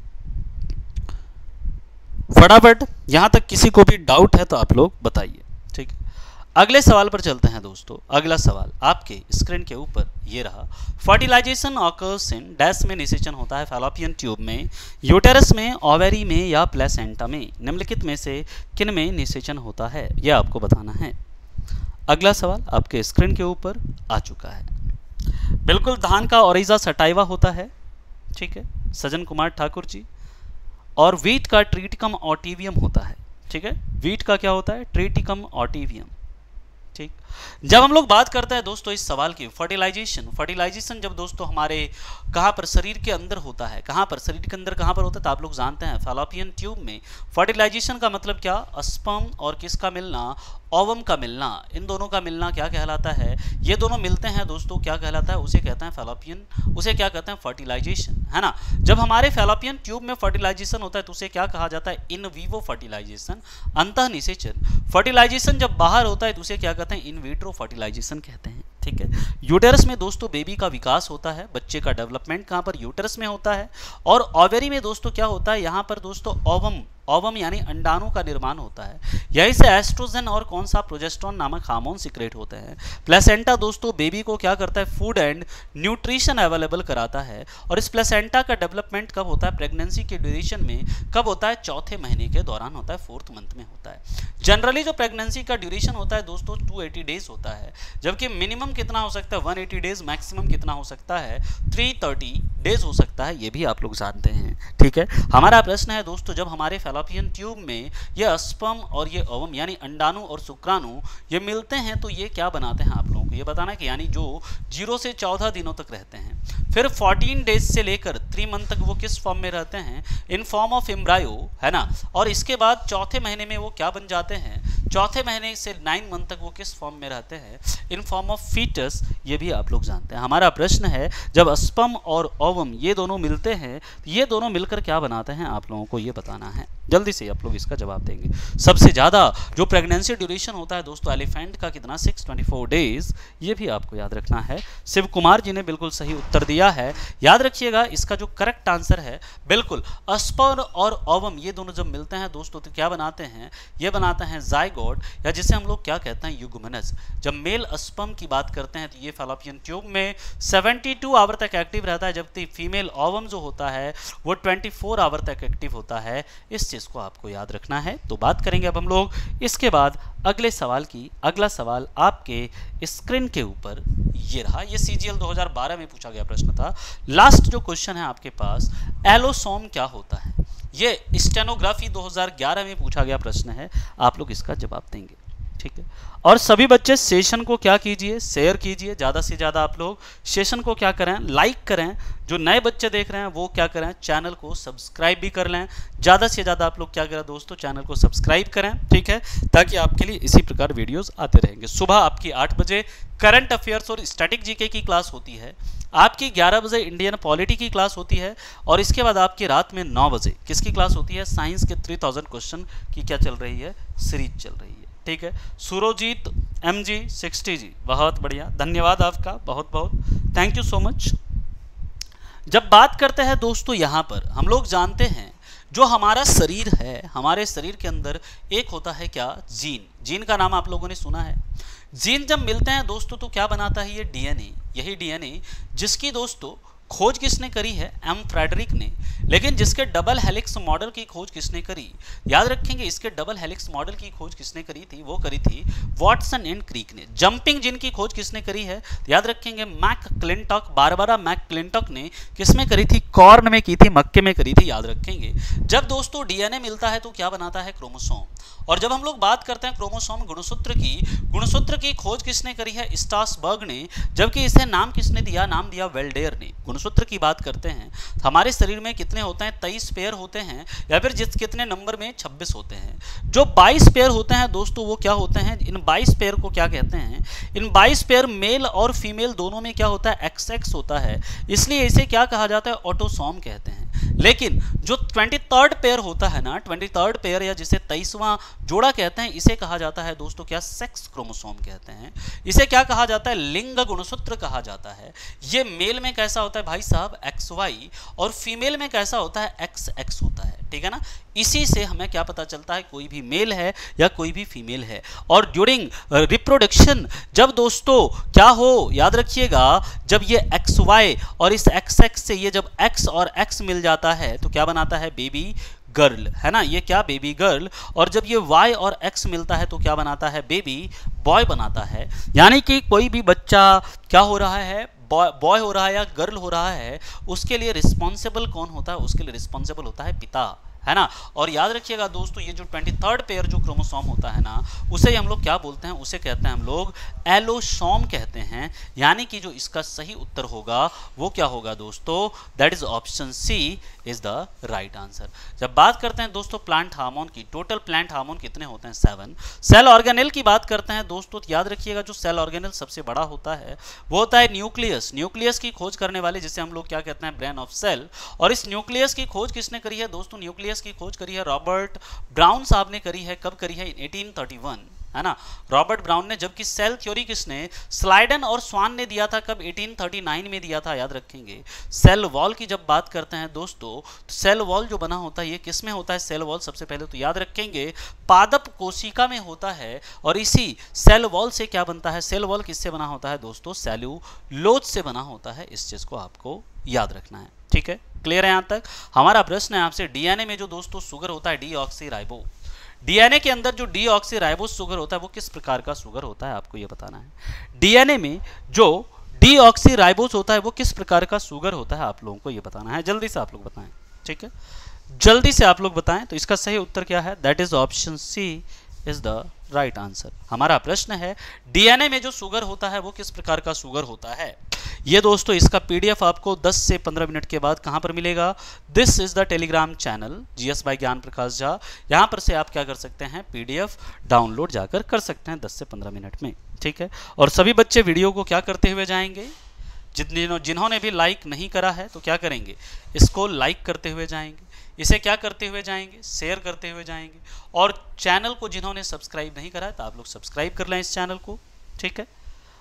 फटाफट। यहां तक किसी को भी डाउट है तो आप लोग बताइए, ठीक है। अगले सवाल पर चलते हैं दोस्तों। अगला सवाल आपके स्क्रीन के ऊपर ये रहा, फर्टिलाइजेशन ऑकर्स इन डैश में निषेचन होता है? फैलोपियन ट्यूब में, यूटेरस में, ओवेरी में या प्लेसेंटा में? निम्नलिखित में से किन में निषेचन होता है, यह आपको बताना है। अगला सवाल आपके स्क्रीन के ऊपर आ चुका है। बिल्कुल, धान का ओरिजा सटाइवा होता है, ठीक है, सजन कुमार ठाकुर जी। और वीट का ट्रिटिकम ऑटिवियम होता है, ठीक है। वीट का क्या होता है? ट्रिटिकम ऑटिवियम, ठीक। जब हम लोग बात करते हैं दोस्तों इस सवाल की, फर्टिलाइजेशन, फर्टिलाइजेशन जब दोस्तों हमारे कहाँ पर? शरीर के अंदर होता है। कहाँ पर? शरीर के अंदर कहाँ पर होता है? तो आप लोग जानते हैं फैलोपियन ट्यूब में। फर्टिलाइजेशन का मतलब क्या? स्पर्म और किसका मिलना? ओवम का मिलना। इन दोनों का मिलना क्या कहलाता है? ये दोनों मिलते हैं दोस्तों, क्या कहलाता है? उसे कहते हैं फैलोपियन, उसे क्या कहते हैं? फर्टिलाइजेशन, है ना। जब हमारे फैलोपियन ट्यूब में फर्टिलाइजेशन होता है तो उसे क्या कहा जाता है? इन वीवो फर्टिलाइजेशन, अंतः निषेचन। फर्टिलाइजेशन जब बाहर होता है तो उसे क्या कहते हैं? इन विट्रो फर्टिलाइजेशन कहते हैं, ठीक है। यूटेरस में दोस्तों बेबी का विकास होता है, बच्चे का डेवलपमेंट कहाँ पर? यूटेरस में होता है। और ओवेरी में दोस्तों क्या होता है? यहाँ पर दोस्तों ओवम, ओवम यानी अंडाणु का निर्माण होता है। यहीं से एस्ट्रोजन और कौन सा? प्रोजेस्टेरोन नामक हार्मोन सीक्रेट होते हैं। प्लेसेंटा दोस्तों बेबी को क्या करता है? फूड एंड न्यूट्रिशन अवेलेबल कराता है। और इस प्लेसेंटा का डेवलपमेंट कब होता है? प्रेगनेंसी के ड्यूरेशन में कब होता है? चौथे महीने के दौरान होता है, 4th मंथ में होता है। जनरली जो प्रेगनेंसी का ड्यूरेशन होता है दोस्तों 280 डेज होता है, जबकि मिनिमम कितना हो सकता है? 180 डेज। मैक्सिमम कितना हो सकता है? 330 डेज हो सकता है। ये भी आप लोग जानते हैं, ठीक है। हमारा प्रश्न है दोस्तों, जब हमारे फैलोपियन ट्यूब में ये स्पर्म और ये ओवम यानी अंडाणु और शुक्राणु ये मिलते हैं तो ये क्या बनाते हैं? आप लोगों को ये बताना है कि यानी जो 0 से 14 दिनों तक रहते हैं, फिर 14 डेज से लेकर 3 मंथ तक वो किस फॉर्म में रहते हैं? इन फॉर्म ऑफ एम्ब्रायो, है ना। और इसके बाद चौथे महीने में वो क्या बन जाते हैं? चौथे महीने से 9 मंथ तक वो किस फॉर्म में रहते हैं? In form of foetus. ये भी आप लोग जानते हैं। हमारा प्रश्न है, जब स्पर्म और ओवम ये दोनों मिलते हैं, ये दोनों मिलकर क्या बनाते हैं? आप लोगों को ये बताना है। जल्दी से आप लोग इसका जवाब देंगे। सबसे ज़्यादा जो प्रेगनेंसी ड्यूरेशन होता है दोस्तों एलिफेंट का कितना? 624 डेज। ये भी आपको याद रखना है। शिव कुमार जी ने बिल्कुल सही उत्तर दिया है। याद रखिएगा इसका जो करेक्ट आंसर है बिल्कुल स्पर्म और ओवम ये दोनों जब मिलते हैं दोस्तों तो क्या बनाते हैं? ये बनाते हैं जाइगोट, या जिसे हम लोग क्या कहते हैं? युग्मनज। जब मेल स्पर्म की बात करते हैं तो ये फैलोपियन ट्यूब में 72 आवर तक एक्टिव रहता है, जबकि फीमेल ओवम जो होता है वो 24 आवर तक एक्टिव होता है। इस चीज़ को आपको याद रखना है। तो बात करेंगे अब हम लोग इसके बाद अगले सवाल की। अगला सवाल आपके स्क्रीन के ऊपर ये रहा। ये CGL 2012 में पूछा गया प्रश्न था। लास्ट जो क्वेश्चन है आपके पास, एलोसोम क्या होता है? ये स्टेनोग्राफी 2011 में पूछा गया प्रश्न है। आप लोग इसका जवाब देंगे, ठीक है। और सभी बच्चे सेशन को क्या कीजिए? शेयर कीजिए। ज़्यादा से ज़्यादा आप लोग सेशन को क्या करें? लाइक करें। जो नए बच्चे देख रहे हैं वो क्या करें? चैनल को सब्सक्राइब भी कर लें। ज़्यादा से ज़्यादा आप लोग क्या करें दोस्तों? चैनल को सब्सक्राइब करें, ठीक है, ताकि आपके लिए इसी प्रकार वीडियोस आते रहेंगे। सुबह आपकी 8 बजे करंट अफेयर्स और स्टैटिक जीके की क्लास होती है। आपकी 11 बजे इंडियन पॉलिटी की क्लास होती है। और इसके बाद आपकी रात में 9 बजे किसकी क्लास होती है? साइंस के 3000 क्वेश्चन की क्या चल रही है? सीरीज चल रही है, ठीक है। सुरोजीत MG 60 जी, बहुत बढ़िया, धन्यवाद आपका बहुत बहुत, थैंक यू सो मच। जब बात करते हैं दोस्तों यहाँ पर हम लोग जानते हैं जो हमारा शरीर है, हमारे शरीर के अंदर एक होता है क्या, जीन। जीन का नाम आप लोगों ने सुना है। जीन जब मिलते हैं दोस्तों तो क्या बनाता है ये डीएनए। यही डीएनए जिसकी दोस्तों खोज किसने करी है, एम फ्रेडरिक ने। लेकिन जिसके डबल हेलिक्स मॉडल की खोज किसने करी, याद रखेंगे इसके डबल हेलिक्स मॉडल की खोज किसने करी थी, वो करी थी वॉटसन एंड क्रीक ने। जंपिंग जिन की खोज किसने करी है, याद रखेंगे McClintock, Barbara McClintock ने किसमें करी थी, कॉर्न में की थी, मक्के में करी थी, याद रखेंगे। जब दोस्तों डीएनए मिलता है तो क्या बनाता है, क्रोमोसोम। और जब हम लोग बात करते हैं क्रोमोसोम गुणसूत्र की खोज किसने करी है, स्ट्रासबर्ग ने। जबकि इसे नाम किसने दिया, नाम दिया वेल्डेयर ने। गुणसूत्र की बात करते हैं हमारे शरीर में कितने होते हैं, 23 पेयर होते हैं, या फिर जिस कितने नंबर में 26 होते हैं। जो 22 पेयर होते हैं दोस्तों वो क्या होते हैं, इन 22 पेयर को क्या कहते हैं, इन 22 पेयर मेल और फीमेल दोनों में क्या होता है, XX होता है, इसलिए इसे क्या कहा जाता है, ऑटोसोम कहते हैं। लेकिन जो 23rd पेयर होता है ना, 23rd पेयर या जिसे 23वां जोड़ा कहते हैं, इसे कहा जाता है दोस्तों क्या, सेक्स क्रोमोसोम कहते हैं। इसे क्या कहा जाता है, लिंग गुणसूत्र कहा जाता है। ये मेल में कैसा होता है भाई साहब, XY, और फीमेल में कैसा होता है, XX होता है, ठीक है ना। इसी से हमें क्या पता चलता है कोई भी मेल है या कोई भी फीमेल है। और ड्यूरिंग रिप्रोडक्शन जब दोस्तों क्या हो, याद रखिएगा, जब ये XY और इस XX से ये जब X और X मिल जाता है तो क्या बनाता है, बेबी गर्ल, है ना। ये क्या, बेबी गर्ल। और जब ये Y और X मिलता है तो क्या बनाता है, बेबी बॉय बनाता है। यानी कि कोई भी बच्चा क्या हो रहा है, बॉय हो रहा है या गर्ल हो रहा है, उसके लिए रिस्पॉन्सिबल कौन होता है, उसके लिए रिस्पॉन्सिबल होता है पिता, है ना। और याद रखिएगा दोस्तों ये जो 23rd पेयर जो क्रोमोसोम होता है ना, उसे हम लोग क्या बोलते हैं, उसे कहते हैं हम लोग एलोसोम कहते हैं। यानी कि जो इसका सही उत्तर होगा वो क्या होगा दोस्तों, that is option C is the right answer. जब बात करते हैं दोस्तों प्लांट हार्मोन की, टोटल प्लांट हार्मोन कितने होते हैं, 7। सेल ऑर्गेनेल की बात करते हैं दोस्तों, तो याद रखिएगा जो सेल ऑर्गेनेल सबसे बड़ा होता है वो होता है न्यूक्लियस। न्यूक्लियस की खोज करने वाले जिसे हम लोग क्या कहते हैं, ब्रेन ऑफ सेल। और इस न्यूक्लियस की खोज किसने करी है दोस्तों, न्यूक्लियस की खोज करी है रॉबर्ट ब्राउन साहब ने करी है। कब करी है, 1831, है ना, रॉबर्ट ब्राउन ने। जबकि सेल थ्योरी किसने, स्लाइडन और स्वान ने दिया था, कब, 1839 में दिया था, याद रखेंगे। सेल वॉल की जब बात करते हैं दोस्तों, तो सेल वॉल जो बना होता है ये किस में होता है, सेल वॉल सबसे पहले तो याद रखेंगे पादप कोशिका में होता है। और इसी सेल वॉल से क्या बनता है, सेल वॉल किससे बना होता है दोस्तों, सेल्यूलोज से बना होता है। इस चीज को आपको याद रखना है, ठीक है, क्लियर है यहाँ तक। हमारा प्रश्न है आपसे, डीएनए में जो दोस्तों शुगर होता है डीऑक्सीराइबो, डीएनए के अंदर जो डीऑक्सीराइबोस शुगर होता है वो किस प्रकार का शुगर होता है, आपको ये बताना है। डीएनए में जो डीऑक्सीराइबोस होता है वो किस प्रकार का शुगर होता है, आप लोगों को ये बताना है। जल्दी से आप लोग बताएं, ठीक है, जल्दी से आप लोग बताएं। तो इसका सही उत्तर क्या है, that is option C is the right answer. हमारा प्रश्न है डीएनए में जो शुगर होता है वो किस प्रकार का शुगर होता है। ये दोस्तों इसका पीडीएफ आपको 10 से 15 मिनट के बाद कहां पर मिलेगा, this is the Telegram channel GS by Gyan Prakash Jha. यहां पर से आप क्या कर सकते हैं, पीडीएफ डाउनलोड जाकर कर सकते हैं 10 से 15 मिनट में, ठीक है। और सभी बच्चे वीडियो को क्या करते हुए जाएंगे, जिन्होंने भी लाइक नहीं करा है तो क्या करेंगे, इसको लाइक करते हुए जाएंगे, इसे क्या करते हुए जाएंगे, शेयर करते हुए जाएंगे। और चैनल को जिन्होंने सब्सक्राइब नहीं करा है तो आप लोग सब्सक्राइब कर लें इस चैनल को, ठीक है।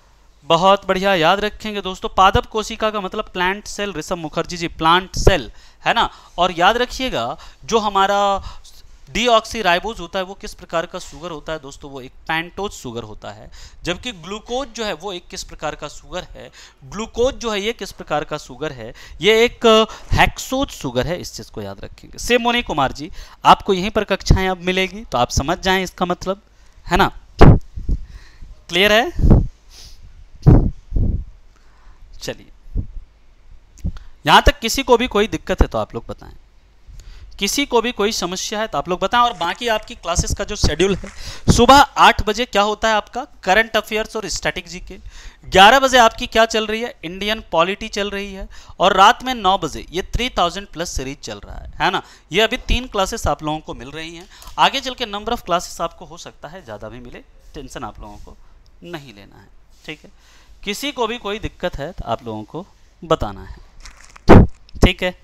बहुत बढ़िया, याद रखेंगे दोस्तों पादप कोशिका का मतलब plant cell, Rishabh Mukherjee ji plant cell, है ना। और याद रखिएगा जो हमारा डीऑक्सीराइबोज होता है वो किस प्रकार का शुगर होता है दोस्तों, वो एक पेंटोज शुगर होता है। जबकि ग्लूकोज जो है वो एक किस प्रकार का शुगर है, ग्लूकोज जो है ये किस प्रकार का शुगर है, ये एक हेक्सोज शुगर है। इस चीज को याद रखेंगे। सेम मोनी कुमार जी आपको यहीं पर कक्षाएं अब मिलेगी तो आप समझ जाएं इसका मतलब, है ना, क्लियर है। चलिए, यहां तक किसी को भी कोई दिक्कत है तो आप लोग बताएं, किसी को भी कोई समस्या है तो आप लोग बताएं। और बाकी आपकी क्लासेस का जो शेड्यूल है, सुबह 8 बजे क्या होता है आपका करंट अफेयर्स और स्टैटिक जीके, 11 बजे आपकी क्या चल रही है, इंडियन पॉलिटी चल रही है, और रात में 9 बजे ये 3000 प्लस सीरीज चल रहा है ना। ये अभी 3 क्लासेस आप लोगों को मिल रही हैं। आगे चल के नंबर ऑफ क्लासेस आपको हो सकता है ज़्यादा भी मिले, टेंशन आप लोगों को नहीं लेना है, ठीक है। किसी को भी कोई दिक्कत है तो आप लोगों को बताना है, ठीक है।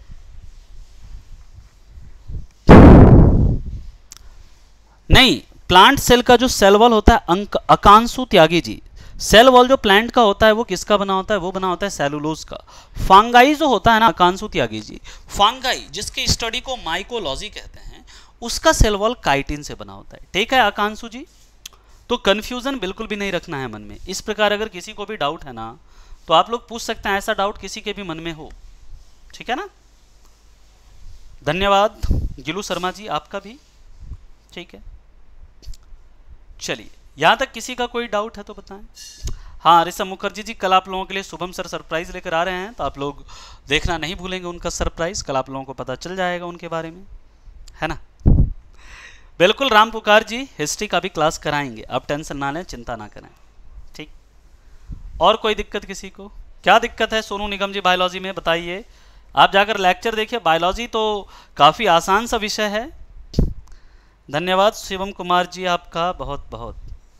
नहीं, प्लांट सेल का जो सेल वॉल होता है, आकांशु त्यागी जी, सेल वॉल जो प्लांट का होता है वो किसका बना होता है, वो बना होता है सेलुलोज का। फांगाई जो होता है ना आकांशु त्यागी जी, फांगाई जिसकी स्टडी को माइकोलॉजी कहते हैं, उसका सेल वॉल काइटिन से बना होता है। ठीक है आकांशु जी, तो कंफ्यूजन बिल्कुल भी नहीं रखना है मन में। इस प्रकार अगर किसी को भी डाउट है ना तो आप लोग पूछ सकते हैं, ऐसा डाउट किसी के भी मन में हो। ठीक है ना, धन्यवाद गिलू शर्मा जी आपका भी। ठीक है, चलिए यहां तक किसी का कोई डाउट है तो बताएं। हाँ ऋषभ मुखर्जी जी, कल आप लोगों के लिए शुभम सर सरप्राइज लेकर आ रहे हैं, तो आप लोग देखना नहीं भूलेंगे उनका सरप्राइज। कल आप लोगों को पता चल जाएगा उनके बारे में, है ना। बिल्कुल राम पुकार जी, हिस्ट्री का भी क्लास कराएंगे, आप टेंशन ना लें, चिंता ना करें। ठीक, और कोई दिक्कत किसी को? क्या दिक्कत है सोनू निगम जी बायोलॉजी में, बताइए। आप जाकर लेक्चर देखिए, बायोलॉजी तो काफ़ी आसान सा विषय है। धन्यवाद शिवम कुमार जी आपका बहुत बहुत।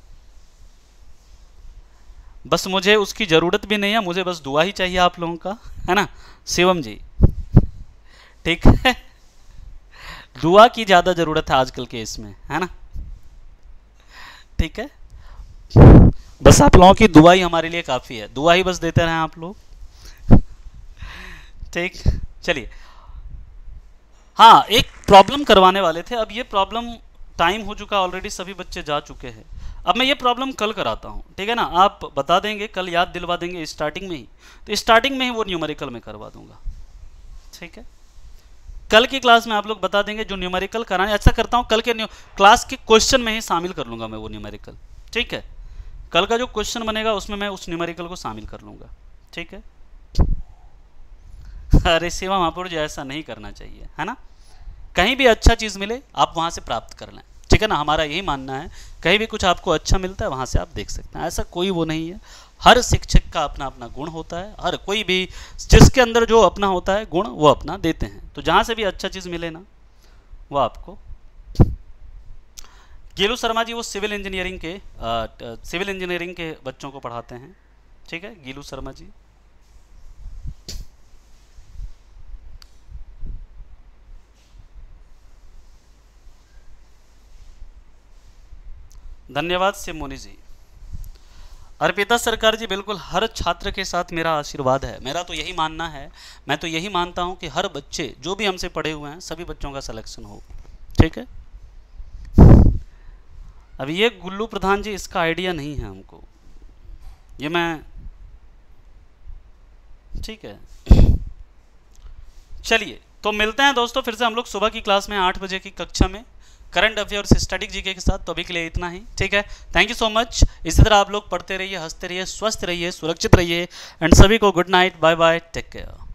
बस मुझे उसकी ज़रूरत भी नहीं है, मुझे बस दुआ ही चाहिए आप लोगों का, है ना शिवम जी। ठीक है, दुआ की ज़्यादा ज़रूरत है आजकल के इसमें, है ना। ठीक है, बस आप लोगों की दुआ ही हमारे लिए काफ़ी है, दुआ ही बस देते रहें आप लोग। ठीक, चलिए। हाँ, एक प्रॉब्लम करवाने वाले थे, अब ये प्रॉब्लम टाइम हो चुका ऑलरेडी, सभी बच्चे जा चुके हैं। अब मैं ये प्रॉब्लम कल कराता हूँ, ठीक है ना। आप बता देंगे, कल याद दिलवा देंगे स्टार्टिंग में ही, तो स्टार्टिंग में ही वो न्यूमेरिकल में करवा दूंगा। ठीक है, कल की क्लास में आप लोग बता देंगे जो न्यूमेरिकल कराने। अच्छा करता हूँ, कल के क्लास के क्वेश्चन में ही शामिल कर लूँगा मैं वो न्यूमेरिकल। ठीक है, कल का जो क्वेश्चन बनेगा उसमें मैं उस न्यूमेरिकल को शामिल कर लूँगा। ठीक है, अरे शिवा महापुर जी ऐसा नहीं करना चाहिए, है ना। कहीं भी अच्छा चीज़ मिले आप वहाँ से प्राप्त कर लें, ठीक है ना। हमारा यही मानना है, कहीं भी कुछ आपको अच्छा मिलता है वहाँ से आप देख सकते हैं, ऐसा कोई वो नहीं है। हर शिक्षक का अपना अपना गुण होता है, हर कोई भी जिसके अंदर जो अपना होता है गुण वो अपना देते हैं। तो जहाँ से भी अच्छा चीज़ मिले ना वो आपको। गेलू शर्मा जी वो सिविल इंजीनियरिंग के बच्चों को पढ़ाते हैं। ठीक है गेलू शर्मा जी। धन्यवाद सिमोनी जी। अर्पिता सरकार जी, बिल्कुल हर छात्र के साथ मेरा आशीर्वाद है। मेरा तो यही मानना है, मैं तो यही मानता हूं कि हर बच्चे जो भी हमसे पढ़े हुए हैं सभी बच्चों का सिलेक्शन हो। ठीक है, अब ये गुल्लू प्रधान जी इसका आइडिया नहीं है हमको, ये मैं, ठीक है। चलिए तो मिलते हैं दोस्तों फिर से हम लोग सुबह की क्लास में 8 बजे की कक्षा में करंट अफेयर्स स्टैटिक जीके के साथ। तो अभी के लिए इतना ही, ठीक है। Thank you so much. इसी तरह आप लोग पढ़ते रहिए, हंसते रहिए, स्वस्थ रहिए, सुरक्षित रहिए, एंड सभी को good night, bye bye, take care.